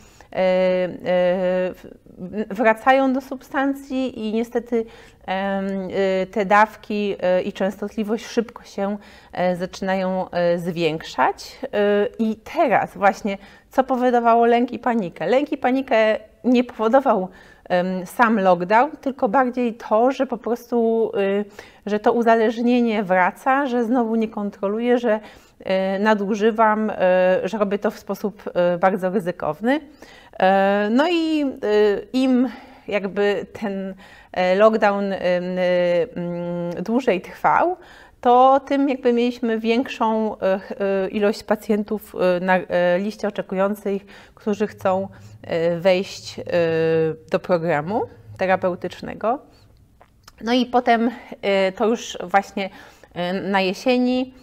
wracają do substancji i niestety te dawki i częstotliwość szybko się zaczynają zwiększać. I teraz właśnie, co powodowało lęk i panikę? Lęk i panikę nie powodował sam lockdown, tylko bardziej to, że po prostu, że to uzależnienie wraca, że znowu nie kontroluję, że nadużywam, że robię to w sposób bardzo ryzykowny. No i im jakby ten lockdown dłużej trwał, to tym jakby mieliśmy większą ilość pacjentów na liście oczekujących, którzy chcą wejść do programu terapeutycznego. No i potem to już właśnie na jesieni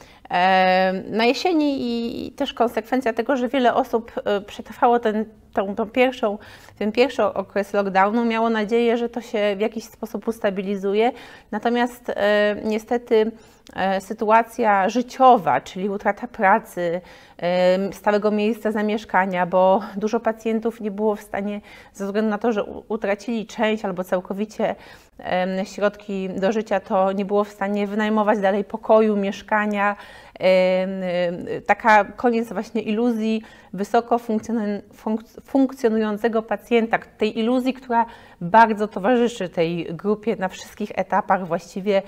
i też konsekwencja tego, że wiele osób przetrwało ten pierwszy okres lockdownu, miało nadzieję, że to się w jakiś sposób ustabilizuje. Natomiast niestety sytuacja życiowa, czyli utrata pracy, stałego miejsca zamieszkania, bo dużo pacjentów nie było w stanie, ze względu na to, że utracili część albo całkowicie środki do życia, to nie było w stanie wynajmować dalej pokoju, mieszkania. Taka koniec właśnie iluzji wysoko funkcjonującego pacjenta, tej iluzji, która bardzo towarzyszy tej grupie na wszystkich etapach właściwie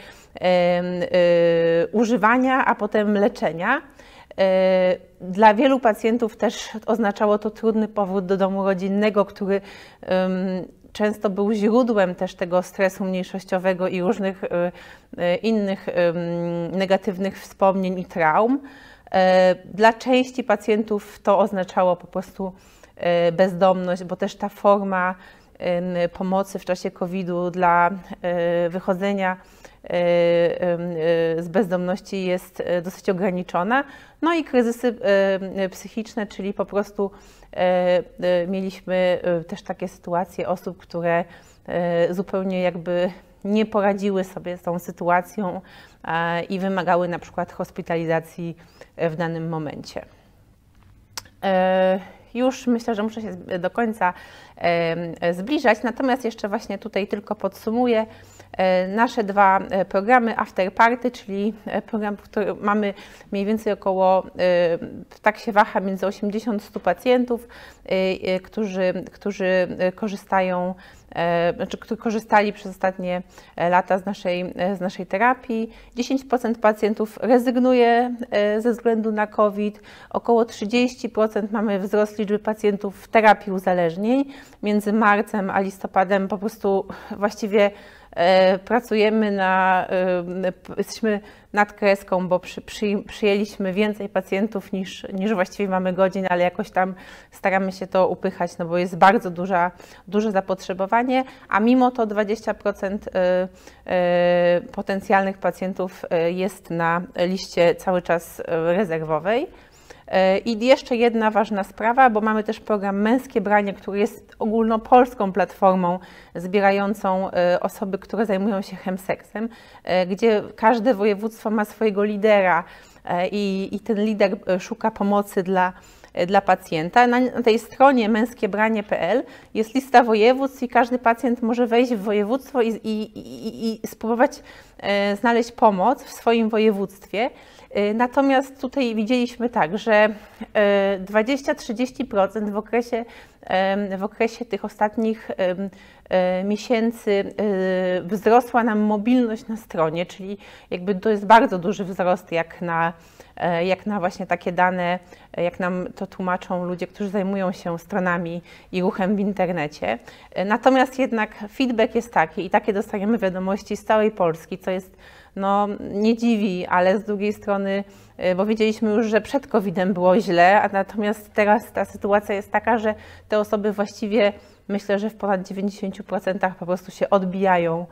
używania, a potem leczenia. Dla wielu pacjentów też oznaczało to trudny powrót do domu rodzinnego, który często był źródłem też tego stresu mniejszościowego i różnych innych negatywnych wspomnień i traum. Dla części pacjentów to oznaczało po prostu bezdomność, bo też ta forma pomocy w czasie COVID-u dla wychodzenia z bezdomności jest dosyć ograniczona. No i kryzysy psychiczne, czyli po prostu mieliśmy też takie sytuacje osób, które zupełnie jakby nie poradziły sobie z tą sytuacją i wymagały na przykład hospitalizacji w danym momencie. Już myślę, że muszę się do końca zbliżać, natomiast jeszcze właśnie tutaj tylko podsumuję nasze dwa programy After Party, czyli program, w którym mamy mniej więcej około, tak się waha, między 80-100 pacjentów, którzy korzystają, którzy korzystali przez ostatnie lata z naszej terapii. 10% pacjentów rezygnuje ze względu na COVID, około 30% mamy wzrost liczby pacjentów w terapii uzależnień. Między marcem a listopadem po prostu właściwie pracujemy jesteśmy nad kreską, bo przyjęliśmy więcej pacjentów niż właściwie mamy godzin, ale jakoś tam staramy się to upychać, no bo jest bardzo duże zapotrzebowanie, a mimo to 20% potencjalnych pacjentów jest na liście cały czas rezerwowej. I jeszcze jedna ważna sprawa, bo mamy też program Męskie Branie, który jest ogólnopolską platformą zbierającą osoby, które zajmują się chemseksem, gdzie każde województwo ma swojego lidera i ten lider szuka pomocy dla pacjenta. Na tej stronie męskiebranie.pl jest lista województw i każdy pacjent może wejść w województwo i spróbować znaleźć pomoc w swoim województwie. Natomiast tutaj widzieliśmy tak, że 20–30% w okresie tych ostatnich miesięcy wzrosła nam mobilność na stronie, czyli jakby to jest bardzo duży wzrost jak na właśnie takie dane, jak nam to tłumaczą ludzie, którzy zajmują się stronami i ruchem w internecie. Natomiast jednak feedback jest taki i takie dostajemy wiadomości z całej Polski, co jest no, nie dziwi, ale z drugiej strony, bo wiedzieliśmy już, że przed COVID-em było źle, a natomiast teraz ta sytuacja jest taka, że te osoby właściwie, myślę, że w ponad 90% po prostu się odbijają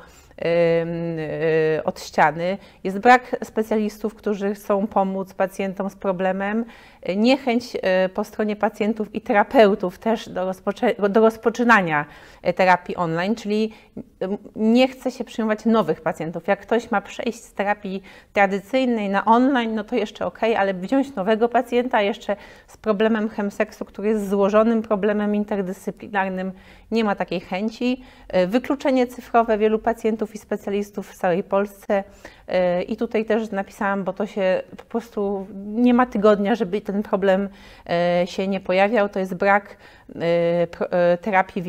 od ściany. Jest brak specjalistów, którzy chcą pomóc pacjentom z problemem, niechęć po stronie pacjentów i terapeutów też do rozpoczynania terapii online, czyli nie chce się przyjmować nowych pacjentów. Jak ktoś ma przejść z terapii tradycyjnej na online, no to jeszcze ok, ale wziąć nowego pacjenta jeszcze z problemem chemseksu, który jest złożonym problemem interdyscyplinarnym, nie ma takiej chęci. Wykluczenie cyfrowe wielu pacjentów i specjalistów w całej Polsce. I tutaj też napisałam, bo to się po prostu nie ma tygodnia, żeby ten problem się nie pojawiał. To jest brak terapii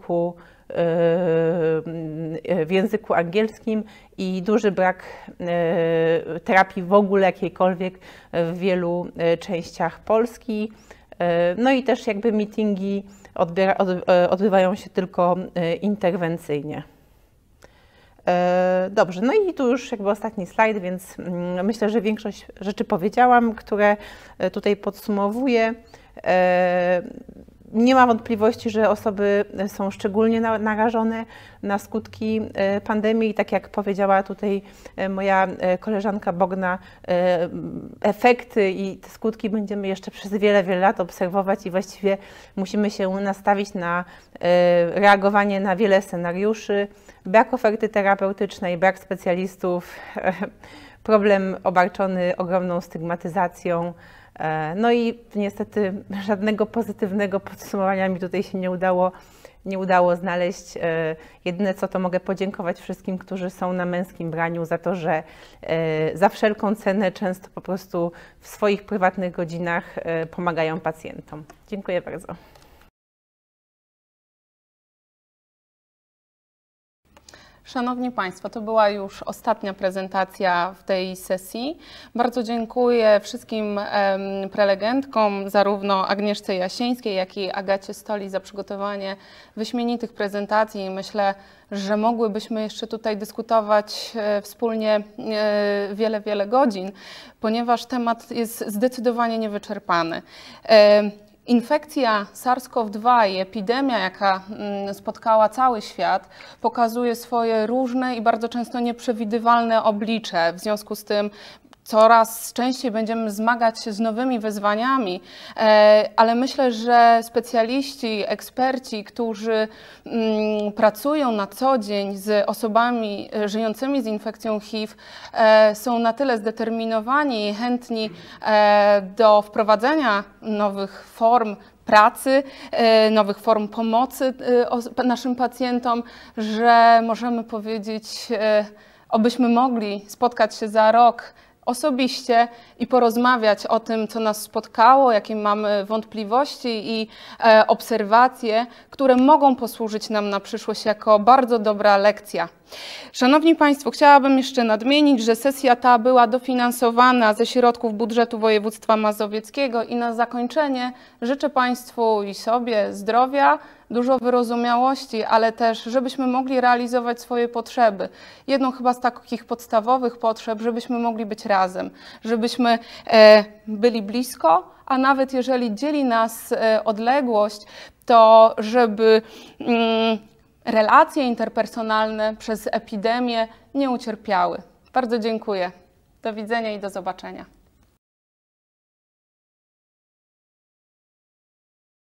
w języku angielskim i duży brak terapii w ogóle jakiejkolwiek w wielu częściach Polski. No i też jakby meetingi odbywają się tylko interwencyjnie. Dobrze, no i tu już jakby ostatni slajd, więc myślę, że większość rzeczy powiedziałam, które tutaj podsumowuję. Nie ma wątpliwości, że osoby są szczególnie narażone na skutki pandemii i tak jak powiedziała tutaj moja koleżanka Bogna, efekty i te skutki będziemy jeszcze przez wiele, wiele lat obserwować i właściwie musimy się nastawić na reagowanie na wiele scenariuszy. Brak oferty terapeutycznej, brak specjalistów, problem obarczony ogromną stygmatyzacją. No i niestety żadnego pozytywnego podsumowania mi tutaj się nie udało znaleźć. Jedyne co to mogę podziękować wszystkim, którzy są na Męskim Braniu za to, że za wszelką cenę często po prostu w swoich prywatnych godzinach pomagają pacjentom. Dziękuję bardzo. Szanowni Państwo, to była już ostatnia prezentacja w tej sesji. Bardzo dziękuję wszystkim prelegentkom, zarówno Agnieszce Jasieńskiej, jak i Agacie Stoli za przygotowanie wyśmienitych prezentacji. Myślę, że mogłybyśmy jeszcze tutaj dyskutować wspólnie wiele, wiele godzin, ponieważ temat jest zdecydowanie niewyczerpany. Infekcja SARS-CoV-2 i epidemia, jaka spotkała cały świat, pokazuje swoje różne i bardzo często nieprzewidywalne oblicze. W związku z tym coraz częściej będziemy zmagać się z nowymi wyzwaniami, ale myślę, że specjaliści, eksperci, którzy pracują na co dzień z osobami żyjącymi z infekcją HIV, są na tyle zdeterminowani i chętni do wprowadzenia nowych form pracy, nowych form pomocy naszym pacjentom, że możemy powiedzieć, obyśmy mogli spotkać się za rok osobiście i porozmawiać o tym, co nas spotkało, jakie mamy wątpliwości i obserwacje, które mogą posłużyć nam na przyszłość jako bardzo dobra lekcja. Szanowni Państwo, chciałabym jeszcze nadmienić, że sesja ta była dofinansowana ze środków budżetu województwa mazowieckiego i na zakończenie życzę Państwu i sobie zdrowia, dużo wyrozumiałości, ale też, żebyśmy mogli realizować swoje potrzeby. Jedną chyba z takich podstawowych potrzeb, żebyśmy mogli być razem, żebyśmy byli blisko, a nawet jeżeli dzieli nas odległość, to żeby relacje interpersonalne przez epidemię nie ucierpiały. Bardzo dziękuję. Do widzenia i do zobaczenia.